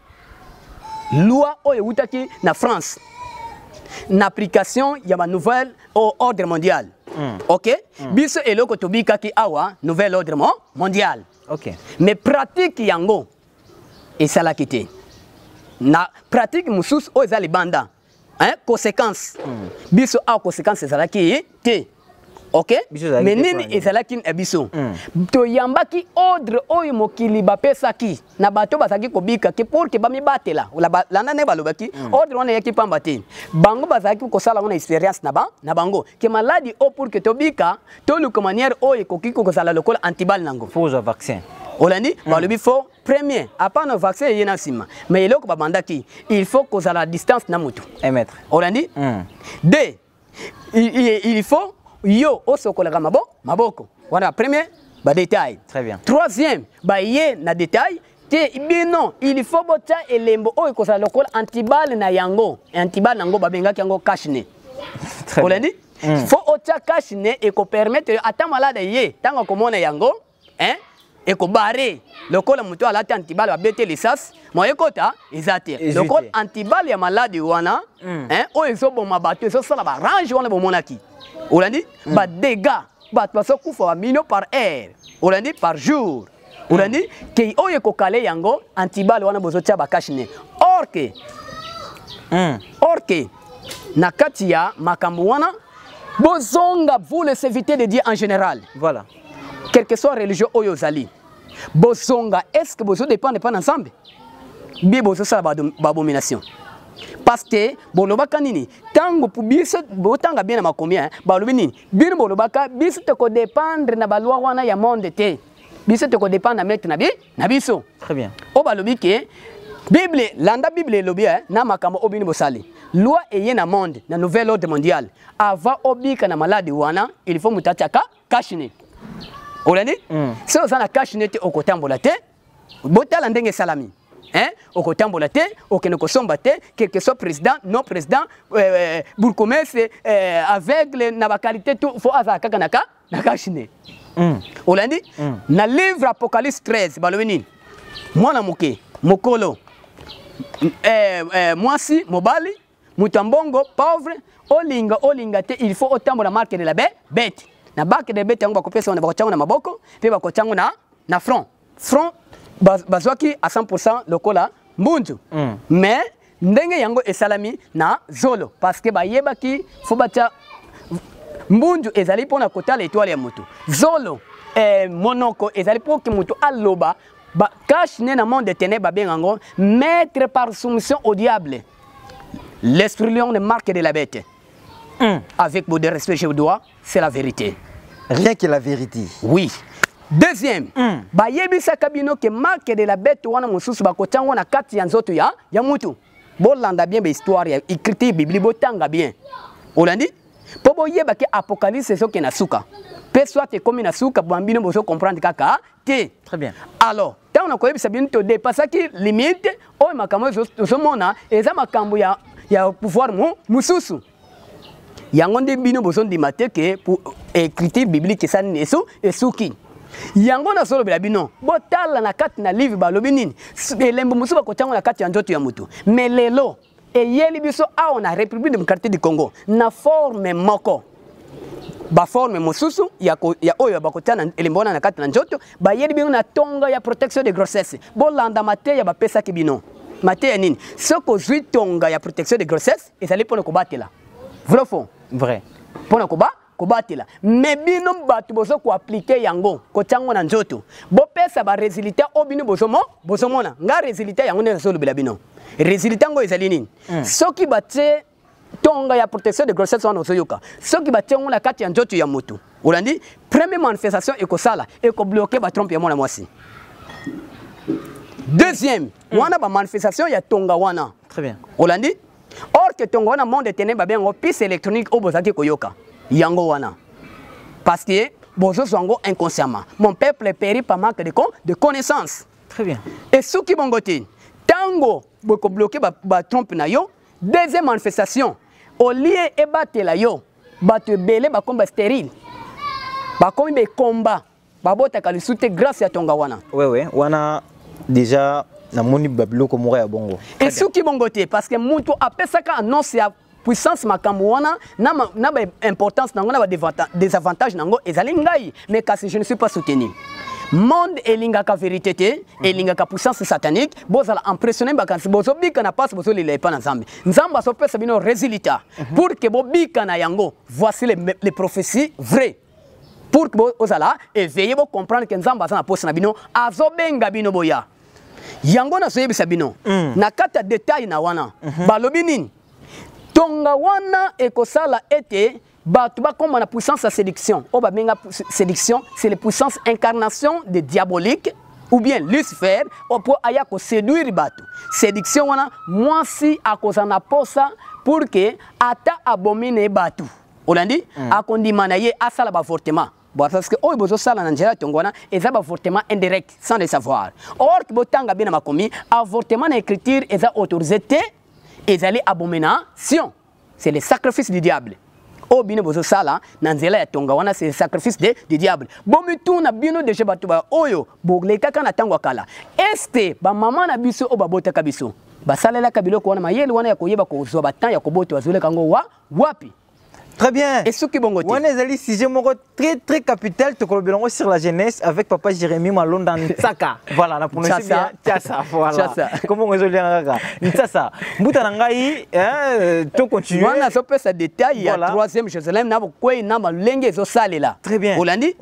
oyo utaki na France na application ya ba nouvelle ordre mondial OK biso eloko tobika ki awa nouvel ordre mondial OK mais pratique yango esalaki te na pratique mususu oyo eza libanda conséquence biso awa conséquence ezalaki te OK mais nini ezalaki biso toyambaki ordre oyo mokili bapesaki na bato bazaki kobika ki pour que bamibatela landa ne balobaki ordre wana yaki pamba te bango bazaki kosala wana expérience na bango ke maladi o pour que tobika to luka manière oyo koki kozala lokola antibal nango faux vaccin olandi balobi faux premier apa no vaccin yena sima mais eloko babandaki il faut kozala distance na mutu maître olandi deux il faut yo osokolaka maboko voilà premier ba détail très bien troisième ba yé na détail te bino il faut bota elembo oyo ko sa lokola antibal na yango antibal nango babengaki yango cachene olandi faut ota cachene et ko permettre ata malade yé tango komona yango et ko barrer lokola muto alata antibal ba bete lisas moye kota ezate lokola antibal ya malade wana oyo zo bon mabato zo sala ba range wana bomonaki olandi ba dégâts bato baso kufa ba millions par heure olandi par jour olandi ke oyo ko kale yango antibal wana bozo tia ba kashine or que na kati ya makambo wana bozonga vous les serviteurs de Dieu en général voilà quel que soit religion oyo zali bozonga est-ce que bozo dépend pas ensemble bien bozo sala ba abomination parce que bolobaka nini tango pour biso botanga bien na makomia balobi nini bino bolobaka biso te ko dépendre na balwa wana ya monde te biso te ko dépendre na mettre na biso très bien o balobi ke bible landa bible lobi na makambo obini bosali loi eye na monde na nouvel ordre mondial avant obika na maladi wana il faut mutachaka kashine olani so sana kashine te okotambola te botala ndenge salami okotambola te okene kosomba te quel que soit président non président bourgmestre aveugle na ba qualité tout faut azaka na kashine olandi na livre Apocalypse 13 balobi nini mwana moke mokolo mwasi mobali mutambongo pauvre olinga te il faut otambola marque de la bête na marque de bête yango bakopesa na bakochango na maboko pe bakochango na front bazwaki à 100% lokola mbunju mais ndenge yango esalami na zolo parce que bayebaki faut batia mbunju ezali pona kotala étoile ya moto zolo monoko ezali pour que moto aloba cache né na monde des ténèbres bengango mettre par soumission au diable l'esprit lion de marque de la bête avec beaucoup de respect je vous dois c'est la vérité rien que la vérité oui deuxième bayebisa kabino que marque de la bête wana mosusu bakochango na kati ya nzoto ya mutu bolanda bien histoire ya écriture biblique botanga bien olandi po boyeba ke apocalypse soki na suka pe soit comme na suka bambino bozo comprendre kaka te très bien alors tant on a koyebisa bien to dépasser ki limite o makambo zo mona eza makambo ya pouvoir mususu yango nde bino bozo ndimate ke pour écriture biblique ça neso esuki yango na solo bino botala na kati na livre balobi nini elembo musu bakochango na kati ya nzoto ya mutu mais lelo eyeli biso awa na République démocratique du Congo na forme moko ba forme mosusu ya oyo bakotana elembo na kati na nzoto bayeli bino na tonga ya protection de grossesse bolanda mate ya bapesa ki bino mate ya nini soko zwi tonga ya protection de grossesse ezali pona kobatela vrai faux vrai pona kobatela mais bino batu bozo ko appliquer yango ko chango na nzoto bo pesa ba résultat o bino bozo mona nga résultat yango ne solo bila bino résultat ngo ezali nini soki batie tonga ya protection de grossesse wana osoyoka soki batie ngo na kati ya nzoto ya moto olandi première manifestation ekosala ekobloquer ba trompe ya mwana mwasi deuxième wana ba manifestation ya tonga wana très bien olandi or que tonga wana monde ténèbres bengo piste électronique obozaki koyoka yango wana parce que bozo zongo inconsciemment mon peuple périt par manque de connaissances très bien et ceux qui bongote tango boko bloquer ba trompe na yo deuxième manifestation au lieu e batela yo batu belé ba combat stérile ba komi be combat ba bota kalisuté grâce à tonga wana ouais wana déjà na moni babilo ko mora ya bongo et ceux qui bongote parce que mutu apesaka annonce ya puissance makambo wana na ba importance nango na ba désavantage nango ezali ngai mais kasi je ne suis pas soutenu monde elingaka vérité te elingaka puissance satanique bozala impressionné bakansi bozo bika na passe bozo lile pa na nzambe nzamba so pesa bino résultat pour que bo bika na yango voici les prophéties vraies pour que bozala éveiller bo comprendre que nzamba za na poste na bino azobenga bino boya yango na soyebisa bino na kata détail na wana balobi nini tonga wana ekosala ete batu ba comme la puissance à séduction o ba benga séduction c'est la puissance incarnation de diabolique ou bien Lucifer pour aya ko séduire batu séduction wana moi si akozana posa pour que ata abomine batu olandi akondimana ye asala ba avortement parce que oyo bozo sala na njera tongwana eza ba avortement indirect sans le savoir or que botanga bina makomi avortement na écriture eza autorisé te ezali abomination c'est le sacrifice du diable o bino bozo sala na nzela ya tonga wana c'est le sacrifice du diable bomi tuna bino deje batu ba oyo bogleka kana tango kala este ba mama na biso o babota kabiso basalela kabilo ko wana mayeli wana ya koyeba ko zo batan ya koboto bazule kango wapi. Très bien. Et ce qui bon côté. On est allé sujet très capital te kolobelongo sur la jeunesse avec papa Jérémy Malonda Ntsaka. Voilà, la prononciation bien. Tchassa, voilà. Comment on résout ça? Ntsasa. Mbuta ngai to continuer. On a sopé ça détail il y a troisième Jérusalem na bokwe na malenge zo salela. Très bien. Olandi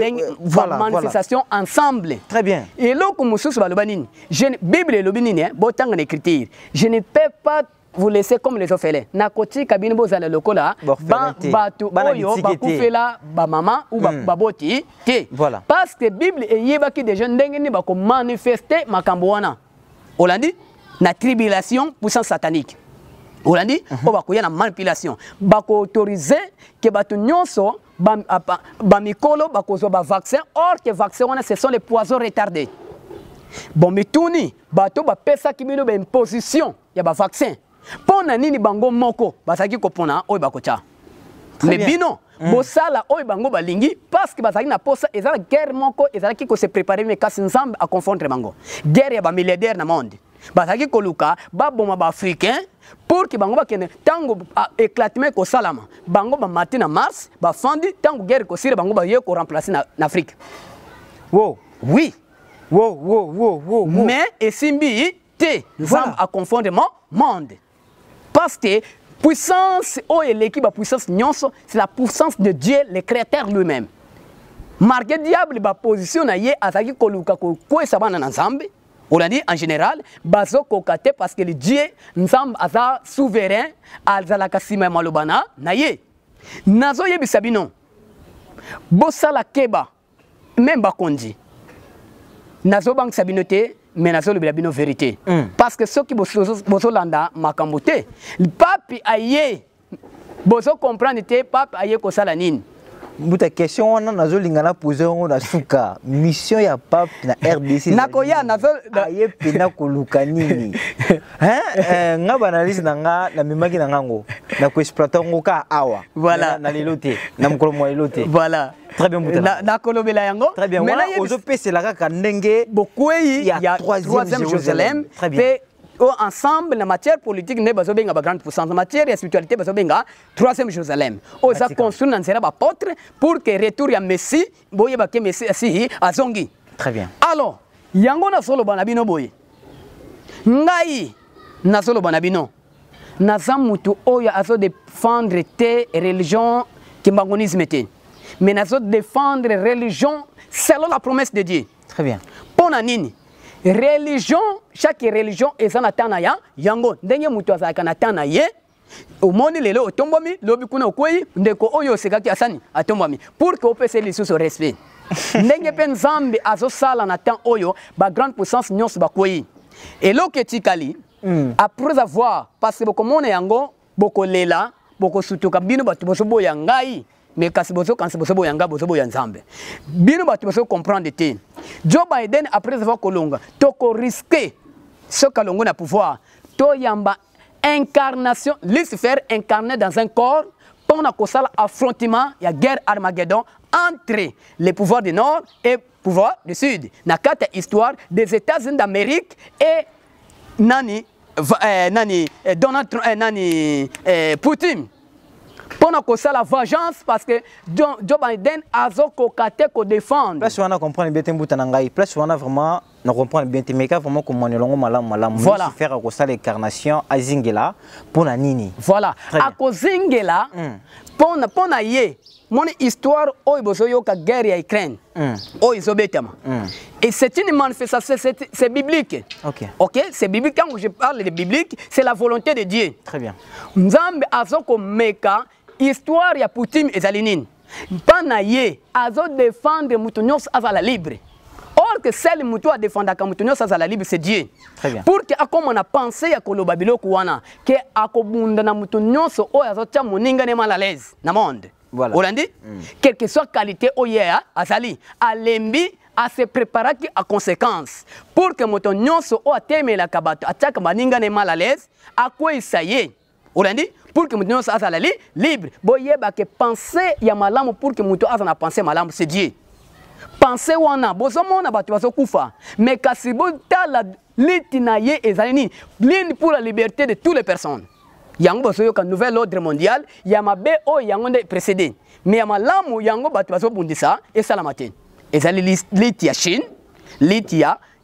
voilà manifestation ensemble. Très bien. Et là comme mususu balobanini. Bible lobinini botanga écriture. Je ne peux pas vous laissez comme les orphelins. Nakoti kabine bozala lokola batu oyo bakufela ba maman ou ba boti te. Voilà. Parce que Bible eyebaki des jeunes ndenge ni bako manifester makambo wana. Olandi na tribulation puissance satanique. Olandi o bakoya na manipulation. Bako autoriser que batu nyonso ba mikolo bakozwa ba vaccin or que vaccin wana ce sont les poisons retardés. Bon mituni bato ba pesa kimino ba imposition ya ba vaccin. Pona nini bango moko basaki ko pona oyo bakocha. mais bino bosala oyo bango balingi parce que bazali na posa ezala guerre moko ezala ki ko se préparer mais kasi nzambe a confondre bango guerre ya ba milliardaire na monde bazali ko luka ba boma ba africain pour que bango bakene tango éclatement ko salama bango ba matin na mars ba fandi tango guerre ko sire bango ba ye ko remplacer na Afrique. Wow, oui. Wow. Mais esimbi te nzambe a confondre monde parce que puissance ou l'équipe puissance nyonso c'est la puissance de Dieu le créateur lui-même. Marqué diable ba position na ye azaki koluka ko esabana na nzambe. On a dit en général bazo kokate parce que le Dieu nzambe aza souverain azala kasima malobana na ye. Nazo yebisa bino. Bosala keba même bakondi. Nazo bang sabinote mais nazo le bino vérité parce que ceux qui bozo landa makambote le pape aye bozo comprendre te pape aye ko sala nini buta question wana nazo lingana poser ngo na suka mission ya pape na RDC nakoya nazo aye pena ko luka nini nga banalise nanga na mimaki nango na ko exploiter ngo ka awa voilà na lelote na mukolo mo lelote voilà. Très bien, na kolobela yango. Très bien. Maintenant, ozo pese la kaka ndenge bokwei ya troisième Jérusalem. Très bien. Ensemble la matière politique ne bazo benga ba grande puissance en matière de spiritualité bazo benga troisième Jérusalem. O ça construit dans sera ba apôtre pour que retour ya Messie boye ba ke Messie asi azongi. Très bien. Alors, yango na solo bana bino boye. Ngai na solo bana bino. Na zamutu oya azo défendre te religion kimbangonisme te. Mais nous défendre la religion selon la promesse de Dieu. Très bien. Pour nini religion, chaque religion est en attente ya yango. Ndenge mutu azaka na attente ye. Au monde lelo otombami, lobi kuna okwei, ndeko oyo sekaki asani atombami. Pour que opese lisu so respect. Ndenge pe nzambe azo sala na temps oyo ba grande puissance nyonso ba kwei. Et lo que tikali après avoir passé beaucoup monde yango, beaucoup lela, beaucoup sutuka bino batu boso boya ngai. Mais kasi bozo kanse bozo boyanga bozo boyanzambe bino batu bozo comprendre te Joe Biden après avoir kolonga toko risquer ce kalongo na pouvoir to yamba incarnation Lucifer incarné dans un corps pour na kosala affrontement ya guerre Armageddon entre les pouvoirs du nord et pouvoirs du sud na kata histoire des États-Unis d'Amérique et Donald Trump Poutine. Pour la vengeance parce que Joe Biden a kokate ko défendre. Place on a comprendre bien tembuta nangai. Place on a vraiment na comprendre bien temeka vraiment comment longo malam. Voilà. Faire ko ça l'incarnation à Zingela pour na nini. Voilà. A ko Zingela pour na ye. Mon histoire oibozo yo ka guerre ya Ukraine. Oizobetama. Et c'est une manifestation c'est biblique. OK. OK, c'est biblique quand je parle de biblique, c'est la volonté de Dieu. Très bien. Nzambe azoko meka histoire ya Poutine ezalinine. Pana ye azo défendre mutonyos azala libre. Or que celle muto a défendre ka mutonyos azala libre c'est Dieu. Très bien. Pour que comme on a pensé ya koloba biloko wana que akobunda na mutonyos o azo tia moninga ne mal à l'aise na monde. Voilà. Olandi quelle que soit qualité oya azali alembi à se préparer à conséquence pour que moto nyonso o ateme la kabato ataka maninga ne mal à l'aise à quoi ça y est olandi pour que moto nyonso azala libre boyeba que penser ya malamu pour que moto azana penser malamu c'est Dieu penser wana bozomona bato bazokufa mais kasi botala litina ye ezalini ligne pour la liberté de toutes les personnes yango bozoyo ka nouvel ordre mondial ya mabe o yango nde précédé mais ya malamu yango bato bazobundisa et salamate ezali liti ya Chine liti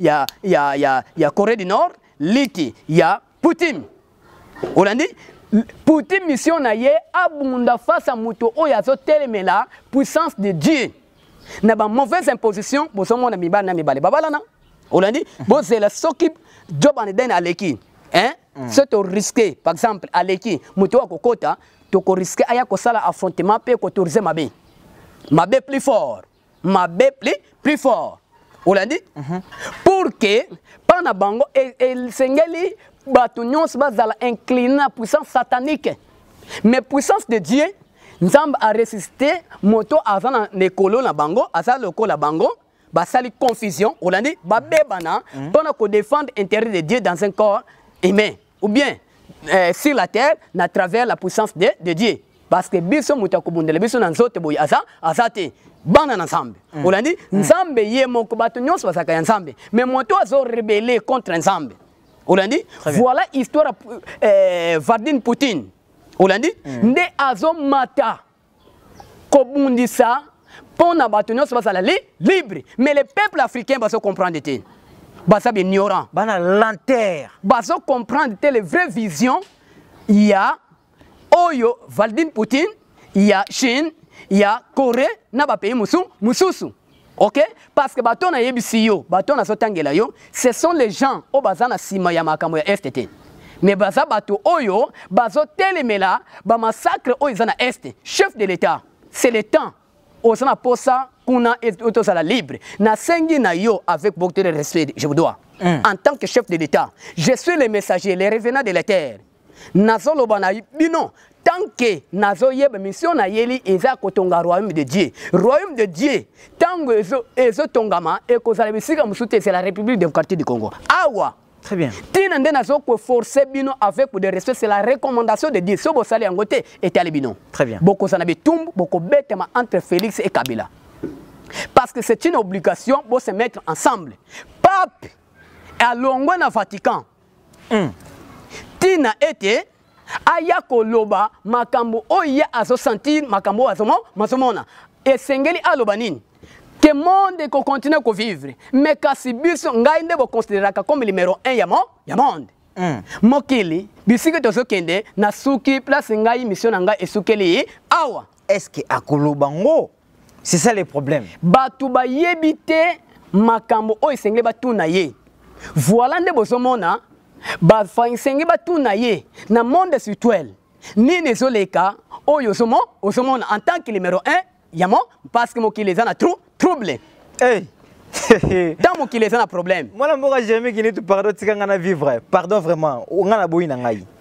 ya Corée du Nord liti ya Poutine olandi Poutine mission na ye abunda face à muto o ya zo telemela puissance de Dieu na ba mauvaise imposition bozomona mibana na mibale babalana olandi bozela soki Joe Biden aleki hein c'est au risqué par exemple aleki muto akokota to ko risquer aya ko sala affrontement pe ko autoriser mabe plus fort mabe plus fort olandi pour que pana bango el sengeli batu nyons bazala incliné na puissance satanique mais puissance de Dieu nzambe a résisté moto azana nekolo na bango azala lokola bango basali confusion olandi babebana pona ko défendre intérêt de Dieu dans un corps humain ou bien sur la terre à travers la puissance de Dieu parce que biso mutakubundela biso na nzote boy azate bana na nzambe olandi nzambe ye moko bato nyonso basaka ya nzambe mais moto azo rebeller contre nzambe olandi voilà histoire Vladimir Poutine olandi nde azo mata kobundisa pona bato nyonso basala libre mais les peuples africains baso comprendre te basa ignorant bana lanterne baso comprendre te les vraies visions il y a Oyo, Vladimir Poutine, il y a Chine, il y a Corée, na ba pays mususu. OK? Parce que baton na yebisi yo, baton na sotangela yo, ce sont les gens au bazana sima ya makambo ya STT. Mais baza bato oyo, bazo telemela, ba massacre o izana est, chef de l'État. C'est le temps. Osana posa kuna etosala libre. Na sengi na yo avec beaucoup de respect, je vous dois. En tant que chef de l'État, je suis le messager, le revenant de la terre. Nazo lobana bino tant que nazo yeba mission na yeli eza kotonga royaume de Dieu. Royaume de Dieu tango ezo tongama e kozala bisika musute c'est la République démocratique du Congo. Awa. Très bien. Tina nde nazo ko forcer bino avec de respect c'est la recommandation de Dieu. So bo sali angote et talibino. Très bien. Boko sana betumbu boko betema entre Félix et Kabila. Parce que c'est une obligation pour se mettre ensemble. Pape à Longwa na Vatican. Tina ete aya koloba makambo oya azo sentir makambo azomona esengeli aloba nini que monde ko continuer ko vivre mais kasi biso ngai nde bo considéraka comme numéro 1 ya monde mokili bisike tozo kende na suki place ngai mission ngai esukeli awa est-ce que akoloba ngo c'est ça le problème batu ba yebite makambo oyo esengeli batuna ye voilà nde bozomona ba fainsengi batuna ye na monde spirituel nini ezoleka oyo osomona en tant que numéro 1 yamo parce que mokili eza na trouble hey dans mokili eza na problème mwana mboka Jérémie qui tu pardon tikanga na vivre pardon vraiment nga na boyi na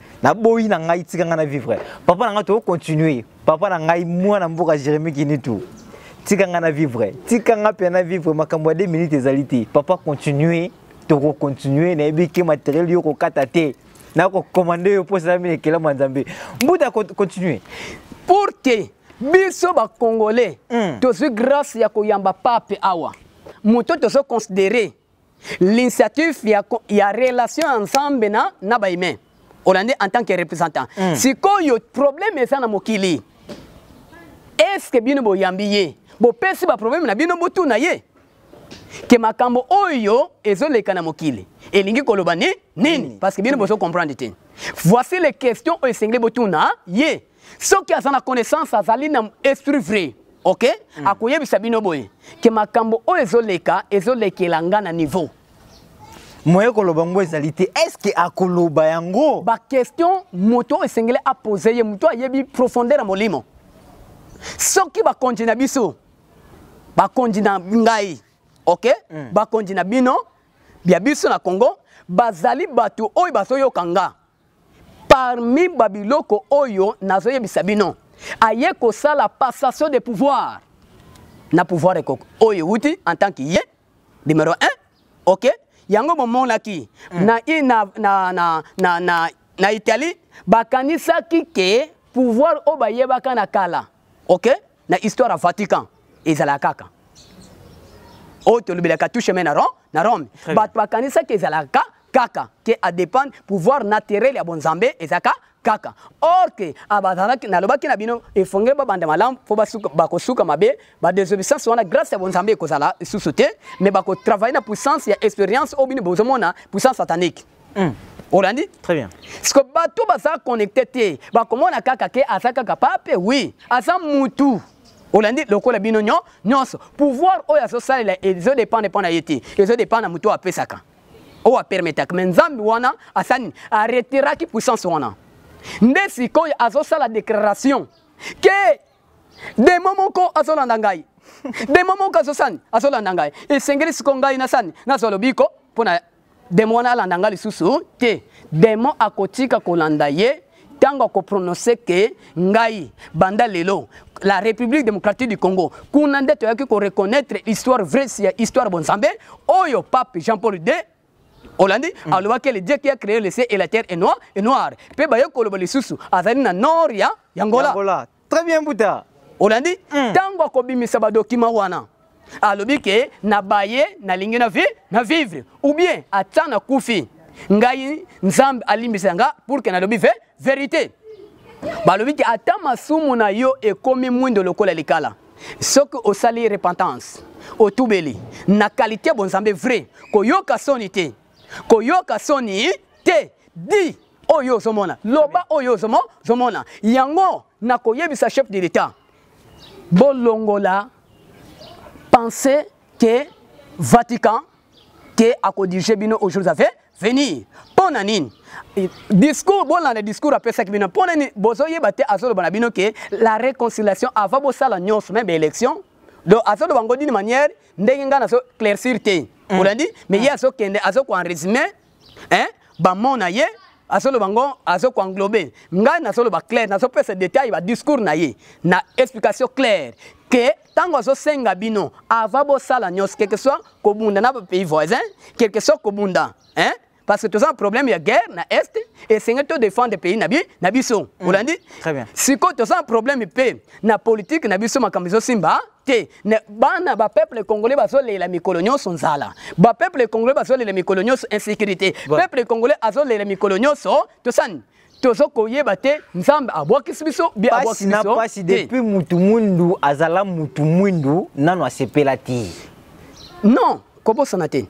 ngai tikanga na vivre papa na nga to continuer papa na ngai mwana mboka Jérémie qui tu tikanga na vivre tikanga pe na vivre makambo 2 minutes ezalité papa continuer to continuer na ebiki matériel yo ko katate na ko commander yo pour ça mais kela manzambe mbuda continuer pour que biso ba congolais to su grâce ya ko yamba pape awa moto to so considérer l'initiative ya relation ensemble na ba humain hollandais en tant que représentant si ko yo problème eza na mokili est-ce que bino bo yambiye bo pesi ba problème na bino botu na ye que makambo oyo ezoleka na mokili elingi koloba nini parce que bien bozo comprendre te voici les questions oyo sengle botuna ye soki azana connaissance azali na esprit vrai OK akoyebisa bino boye que makambo oyo ezolekela nga na niveau moye koloba ngo ezalité est-ce que akoloba yango ba question moto esengele a poser ye moto ayebi profondeur molimo soki ba konjina biso ba konjina ngai OK bakonji na bino bia biso na Congo bazali batu oyo basoyo kanga parmi babiloko oyo nazoye bisabino aye ko sala passation de pouvoir na pouvoir ekoko oyo wuti en tant que ye numéro 1 OK yango momona ki na Italie bakanisa ki ke pouvoir obaye bakana kala OK na histoire à Vatican ezala kaka o to lubelaka tout chemin na Rome bat bakanisa ke ezalaka kaka ke a dépendre pouvoir naturel ya bonzambe ezaka kaka or que abazalaki na lobaki na bino efonge ba bande malam fo basuka bakosuka mabe ba désobéissance wana grâce ya bonzambe kozala sous-sauté mais bako travailler na puissance ya expérience au bino bozomona puissance satanique Orandi? Très bien. Parce que bato basa connecté ba komona kaka ke asaka pape oui asa mutu Olandi lokola bino nyonso pouvoir oya so sala ezo dépendre pona yeti ezo dépendre mutu apesaka o a permettre que nzambi wana asani arrêtera ki puissance wana ndesi ko azo sala déclaration que des moments ko azolanda ngai des moments ko azosani azolanda ngai et sengeli siko ngai na sani na zolobiko pona demon alanda ngai lisusu te demon akotika kolanda ye tango ko prononcer que ngai banda lelo la République démocratique du Congo kuna ndeto yaki ko reconnaître histoire vraie si histoire bonzambe oyo pape Jean-Paul II Hollande alors que le Dieu qui a créé le ciel et la terre est noir pe ba yoko lo lisusu azali na nord ya Angola Très bien, Bouta. Olandi, tango ko bimisa ba document wana. Alobi ke na baye na lingi na vivre ou bien atana kufi. Ngai nzambe alimbisa nga pour que na lobi vérité. Balobi ke atama sumu na yo ekomi mwindo lokola likala. Soko osali repentance. Otubeli na qualité bon nzambe vrai. Koyoka soni te. Koyoka soni te. Di oyo zomona. Loba oyo zomona. Yango na koyebisa chef de l'État. Bolongola pensez que Vatican que a codirigé bino aujourd'hui avait venir ponanine discours bon là le discours après ça que bino ponani bozoye baté azolo bana bino que la réconciliation avant bo sala nyos même élection donc azolo bango d'une manière ndenga na so claircir te on a dit mais il azo kende azo ko en résumé hein ba mona ye azolo bango azo ko englober ngai na solo ba clair na so pesa détail ba discours na ye na explication claire que tango zo senga bino avant bo sala nyos quelque soit ko bunda na pays voisin quelque soit ko bunda hein parce que tout ça problème ya guerre na est et c'est to défendre pays na biso on l'a dit très bien si ko tout ça problème pe na politique na biso makambizo simba te ne bana ba peuple congolais bazo la mikolonio son zala ba peuple congolais bazo la mikolonio insécurité peuple congolais azo la mikolonio so tout ça tozo koyeba te nzambe abwakisi biso bien abwakisi biso na pasi depuis mutu mundu azala mutu mundu nano asepela ti non kobo sanate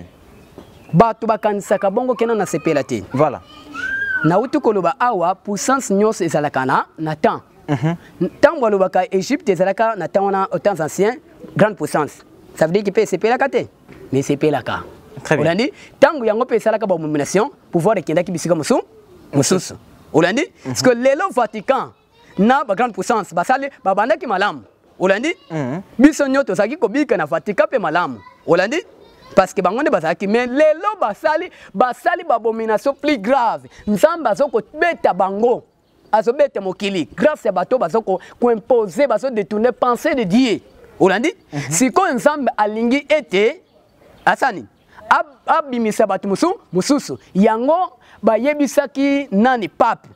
bato bakanisaka bongo kena na sepela te voilà na utu koloba awa puissance nyos ezalaka na temps tant balobaka Égypte ezalaka na temps na aux temps anciens grande puissance ça veut dire qu'il peut sepelaka te mais sepelaka très bien olandi tango yango pe ezalaka ba nomination pouvoir ekendaki bisika mususu olandi parce que lelo Vatican na ba grande puissance basali babandaki malamu olandi biso nyoto zaki kobika na Vatican pe malamu olandi parce que bangonde bazaki mais lelo basali babomination plus grave nzamba azoko beta bango azobeta mokili grâce à bato bazoko ko imposer bazo détourner pensée de Dieu olandi siko nzamba alingi ete asani abimisa bato mususu yango bayebisaki nani pape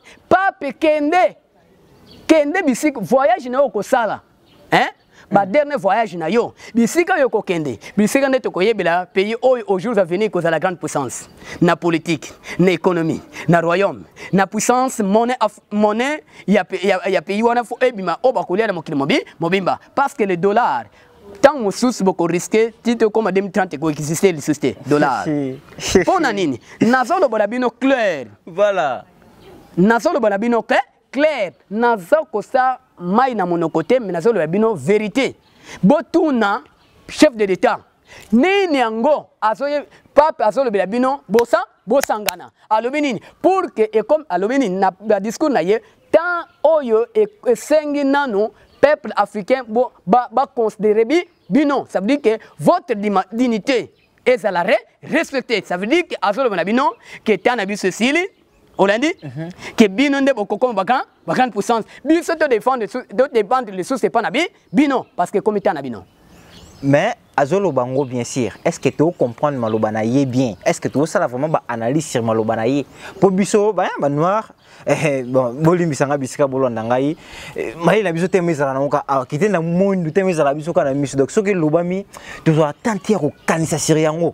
kende bisika voyage na okosala hein ba dernier voyage na yo bisika yo kokende bisika ndeto koyebela pays au jour à venir cause la grande puissance na politique na économie na royaume na puissance monnaie ya pays wana fo ebima obakolia na mokili mobimba parce que le dollar tant mususu boko risqué tito comme 2030 ko exister le système dollar pona nini nazolo bonabino clair voilà nazolo bonabino clair nazoko sa mai na monokote mais nazolo bonabino vérité botuna chef de l'état nini yango azoye pape azolo bonabino bosangana alobi nini pour que et comme alobi nini na discours na ye tant oyo esengi nano peuple africain ba considérer bino ça veut dire que votre dignité est à la respecter ça veut dire que azolo bonabino que tana biso sili on l'a dit que bino nde bokoko bakan puissance biso to défendre les sources c'est pas nabi bino parce que comme tana bino mais azolo bango bien sûr est-ce que tu comprendre malobana ye bien est-ce que tu ça vraiment ba analyse sur malobana ye pour biso ba noir bon bolimi sanga bisika bolonda ngai mai na biso temezala na muka akite na mundu temezala biso kana miso donc soki lobami tu dois tenter ko kanisa sur yango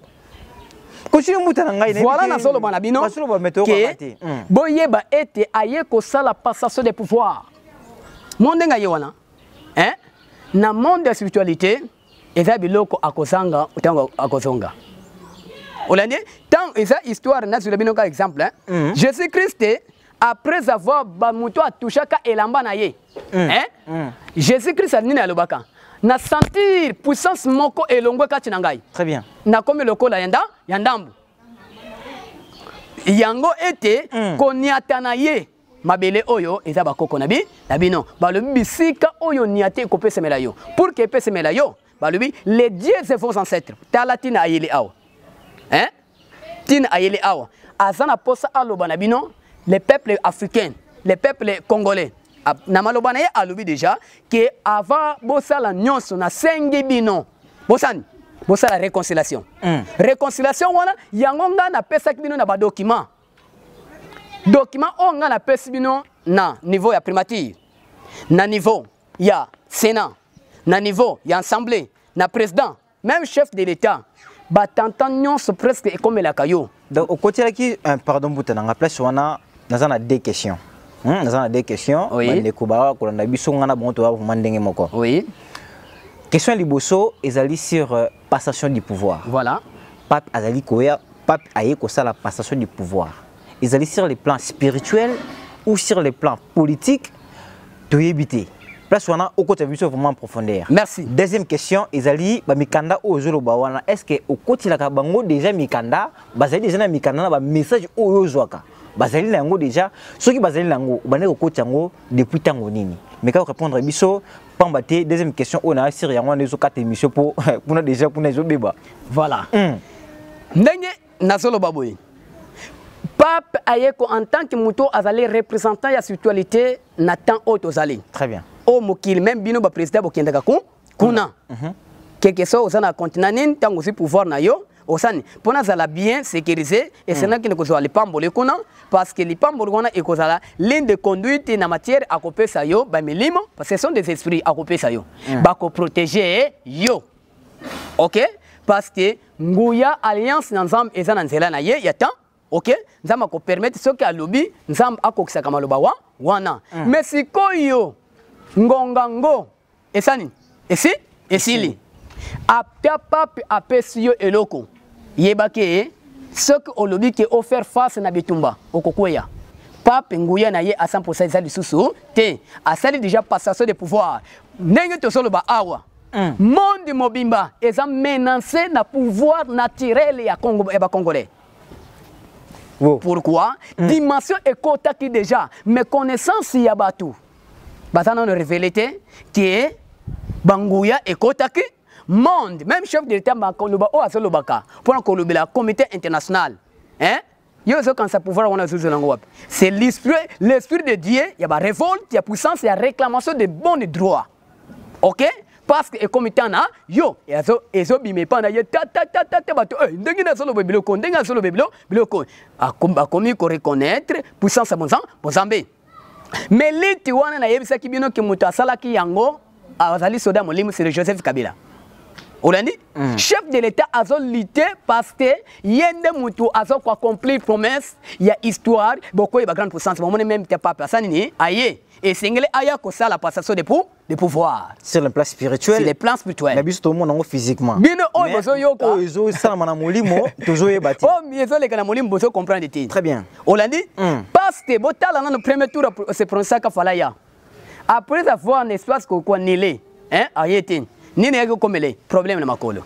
voilà na solo bana bino que boyeba ete aye ko sala passation de pouvoir monde nga yewana hein na monde de spiritualité eza biloko akozanga utango akozonga olande tant eza histoire na zula bino ka exemple hein Jésus Christ après avoir bamuto a touché ka elamba na ye hein Jésus Christ nini alobaka na sentir puissance moko elongwe kati na ngai très bien na komi lokola ya ndambu yango ete koniata na ye mabele oyo eza bakoko na bino balobi bisika oyo niate ko pesemela yo pour que pesemela yo balobi les dieux de vos ancêtres talatina ayeli awa hein tina ayeli awa azana posa aloba na bino les peuples africains les peuples congolais na malobana ye alobi déjà que avant bosala nyonso na sengi bino bosani bosala réconciliation réconciliation wana yango nga na pesaki bino na ba document on nga na pesi bino na niveau ya primature na niveau il y a Sénat, na niveau il y a Assemblée, na président, même chef de l'État, battant nyonso presque comme la caillou. Donc au côté qui pardon Bouta na place wana nazana deux questions. Nazana deux questions. Oui. Oui. Question liboso ezali sur passation du pouvoir. Voilà. Pape azali koya, pape aye ko la passation du pouvoir. Ezali sur les plans spirituels ou sur les plans politiques to yebité. Place wana au côté biso vraiment en profondeur. Merci. Deuxième question, ezali ba mikanda o zolo ba wana est-ce que au côté la bango déjà mikanda, bazali déjà na mikanda na ba message o yozwaka. Bazali nango déjà, ceux qui bazali nango, bane ko côté yango depuis tango nini. Mais quand répondre biso pambaté deuxième question on a sur yango na zo 4 émissions pour déjà pour zo beba. Voilà. Ndenge nazolo baboy. Pape ayeko en tant que muto azali représentant ya spiritualité na temps otozali. Très bien. O mokili même bino ba président bokendaka kuna. Quelque chose osana continent nin tango si pouvoir na yo osani pona zala bien sécurisé et c'est là que nous kozala pambole kuna parce que les pambole kuna ekozala ligne de conduite na matière à kopesa yo ba milimo parce que ce sont des esprits à kopesa yo ba ko protéger yo. OK parce que nguya alliance na nzambe ezana nzela na ye ya temps. OK nzamba ko permettre ce que alobi nzamba akokisa kama loba wana mais sikoyo ngongango esani esili apia pape apesio eloko yebake ce que olobi ke offert face na bitumba okokweya pape nguya na ye à 100% ezali susu te asali déjà passation de pouvoir ndenge tosolo ba awa monde mobimba eza menacé na pouvoir naturel ya Congo et ba congolais. Wow. Pourquoi dimension ekotaki déjà mais connaissance ya batu bazana on révélé que banguya ekotaki monde même chef de l'État makoloba o asolobaka pour kolobela comité international hein yo zo quand ça pouvoir on a zuzu nango wapi c'est l'esprit de Dieu ya ba révolte ya puissance ya réclamation de bons droits. OK parce que comité na yo ezo bime panda ye ta bato ndenge na solo biloko ndenge na solo biloko akomi ko reconnaître puissance ya bonzambe mais liti wana na yebisa kibino ke muto asalaki yango azali soda molimo c'est Joseph Kabila. Olandi chef de l'État a lutté parce que yende mutu azo ko accomplir promesse il y a histoire beaucoup de grande puissance mon même t'es pas personne ni aye et single aya ko ça la passation de pouvoir sur le plan spirituel sur le plan spirituel mais biso to mon physiquement bino o bozo yoko o ezo ça mana molimo tozo yebati o miezo le kana molimo bozo comprendre te très bien Olandi parce que botala dans le premier tour c'est prononcer ka falaya après avoir un espace ko nilé hein ayete nini yako komele problème na makolo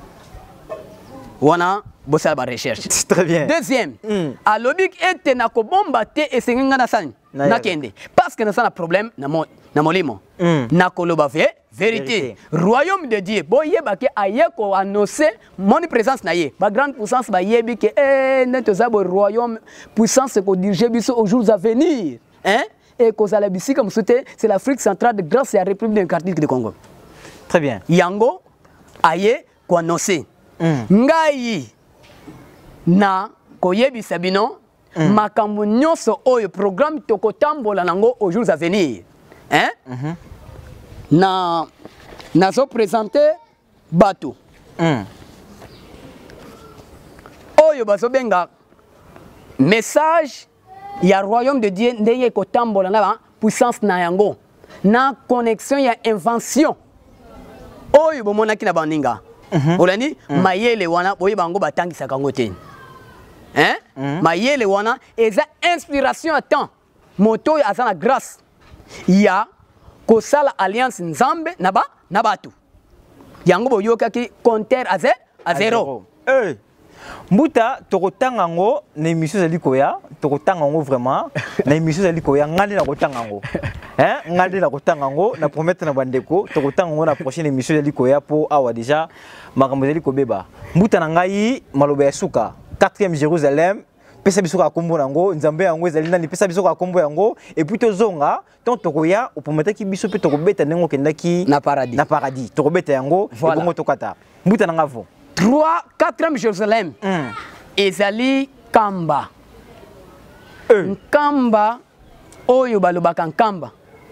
wana bossa ba recherche très bien deuxième alobik ete na ko bomba te esenga na sani na kende parce que na sana problème na molimo na koloba vérité royaume de Dieu boyeba ke ayeko annoncer mon présence na ye ba grande puissance ba yebi ke neto zabo royaume puissance ko diriger biso aux jours à venir hein et ko zala bisi comme c'était c'est l'Afrique centrale de grâce et la République démocratique du Congo. Très bien. Yango aye ko annoncer ngai na koyebi sabino makambo nyonso oyo programme tokotambola nango aux jours à venir hein na so présenter bato oyo bazo benga message ya royaume de Dieu ndenge kotambola na puissance na yango na connexion ya invention oyo bomonaki na baninga olani mayele wana boye bango batangisa kango te hein mayele wana eza inspiration à temps moto ya azana grâce ya ko sala alliance nzambe na batu yango boyoka ki compteur à zéro Mbuta tokotanga ngo na émission zali koya tokotanga ngo vraiment na émission zali koya ngale na kotanga ngo ngale na kotanga ngo na promettre na bandeko tokotanga ngo na prochaine émission zali koya po awa déjà makambo zali kobeba mbuta na ngai maloba ya suka 4e Jérusalem pesa biso ka kombo nango nzambe yango ezali nani pesa biso ka kombo yango et puis tozonga ton tokoya opometa ki biso pe tokobeta nengo kendaki na paradis tokobeta yango bongo tokata mbuta na ngavo 4e Jérusalem ezali kamba nkamba oyo balobaka nkamba hein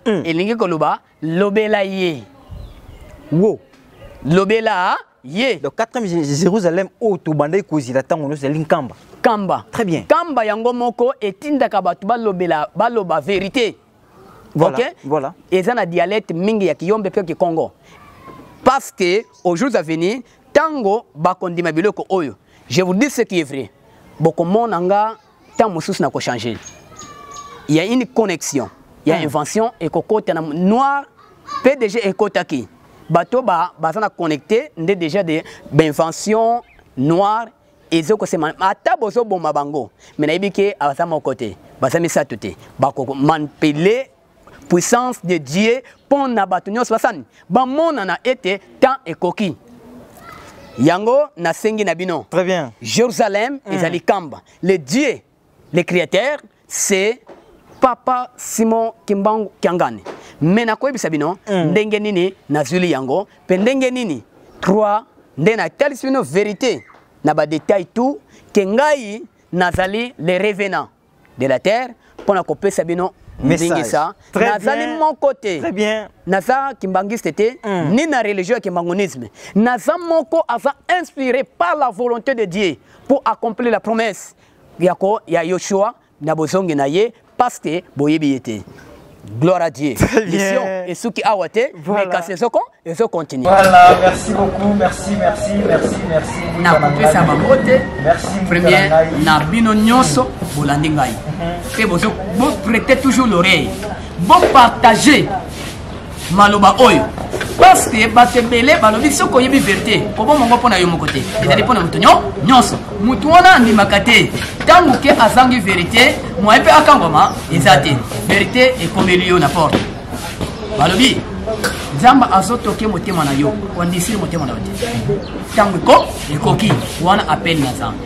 elingi koloba lobela ye. Wow. Lobela ye. Donc 4e Jérusalem au to bandai kozila tango no zeli nkamba. Kamba. Très bien. Kamba yango moko etindaka batu baloba vérité. Voilà. OK? Voilà. Et ça na dialecte mingi ya Kiyombe pe Congo. Parce que aux jours à venir, tango bakondima biloko oyo. Je vous dis ce qui est vrai. Boko monanga tant mosusu na ko changer. Il y a une connexion, il y a une invention et kokota na noir PDG et kotaki. Bato ba bazana connecté ndé déjà des inventions noires et zoko sema ata bozo bomba bango. Mais na ibike abasama côté. Basami sa tuté. Bako manipuler puissance de Dieu pour na bato nyos basani. Ba mona na été temps et coquille. Yango na sengi na bino. Très bien. Jérusalem ezali kamba. Le Dieu, le créateur, c'est Papa Simon Kimbangu Kiangani. Mais na koyebisa bino ndenge nini na zuli yango, pe ndenge nini 3 nde na talisi bino vérité na ba détail tout ke ngai nazali les revenants de la terre pour na kopesa bino ndenge ça. Nazali mon côté. Très bien. Naza kimbangiste te ni na religion kimbangonisme. Naza moko ava inspiré par la volonté de Dieu pour accomplir la promesse. Yako ya Yoshua na bozongi na ye parce que boyebi était. Gloire à Dieu. Mission et ceux qui awate mais casse soko et ça continue. Voilà, merci beaucoup, merci. Na kopesa mamote. Merci. Premier na bino nyonso bolandi ngai. Et bozo bo prêter toujours l'oreille. Bon partager maloba oyo. Parce que batebele balobi soko yebi vérité. Kobo mongo pona yo mokote. Ezali pona mutonyo nyonso. Mutu wana ndi makate. Tangu ke azangi vérité, moi pe akangoma ezate. Vérité et comme lieu na porte. Balobi Zamba azotoke motema na yo. Wandisiri motema na yo. Tangu ko ekoki wana appel na Zamba.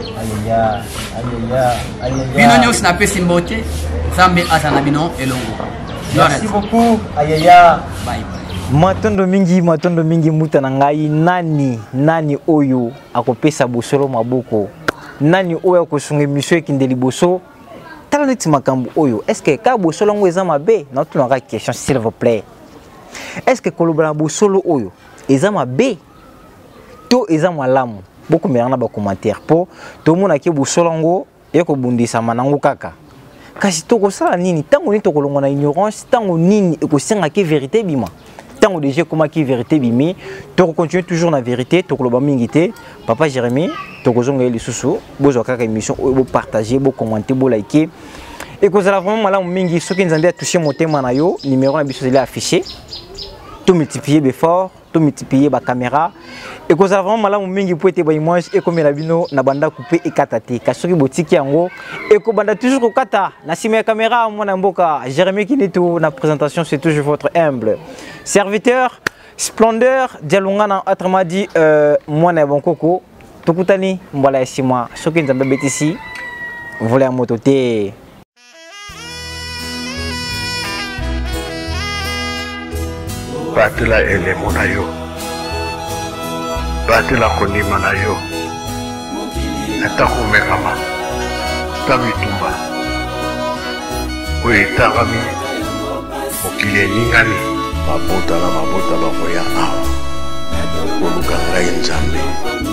Bino nyos na pesi mbote. Zambe azana bino elongo. Merci beaucoup. Ayaya. Bye. Matondo mingi muta na ngai nani oyo akopesa bosolo maboko. Nani oyo akosunga mission ekindeli boso. Tala neti makambo oyo. Est-ce que ka bosolo ngo eza mabe? Na tuna ka question s'il vous plaît. Est-ce que kolobana bosolo oyo eza mabe? To eza malamu? Beaucoup merana ba commentaire po to mona ke bosolo ngo eko bundisa manango kaka. Kasi to kosala nini tango ni to kolonga na ignorance tango nini ekosenga ke vérité bima. Tant déjà comment qui vérité bimi, tu continues toujours la vérité, tu koloba mingité, papa Jérémy, tu kozonga les sous, bozo kaka émission, bo partager, bo commenter, bo liker. Et que ça vraiment malin mingi, ceux qui nous ont touché mon thème na yo, numéro na biso affiché, tout multiplier befort, tout multiplier ba caméra. Et que ça vraiment malin mingi pour être ba image et comme la bino na banda couper et katate, kasoki botiki yango et ko banda toujours ko kata, na sima caméra mona mboka, Jérémy Kineto, na présentation c'est toujours votre humble serviteur, splendeur, dialongana autrement dit moi na bon coco, tokutani mbala esima, soki nzambe betisi, voler à mototé. batela elemo na yo batela kondima na yo ata komekama ta bitumba oyo etangami mokili eningani mabota na mabota bakoya awa koluka ngai nzambe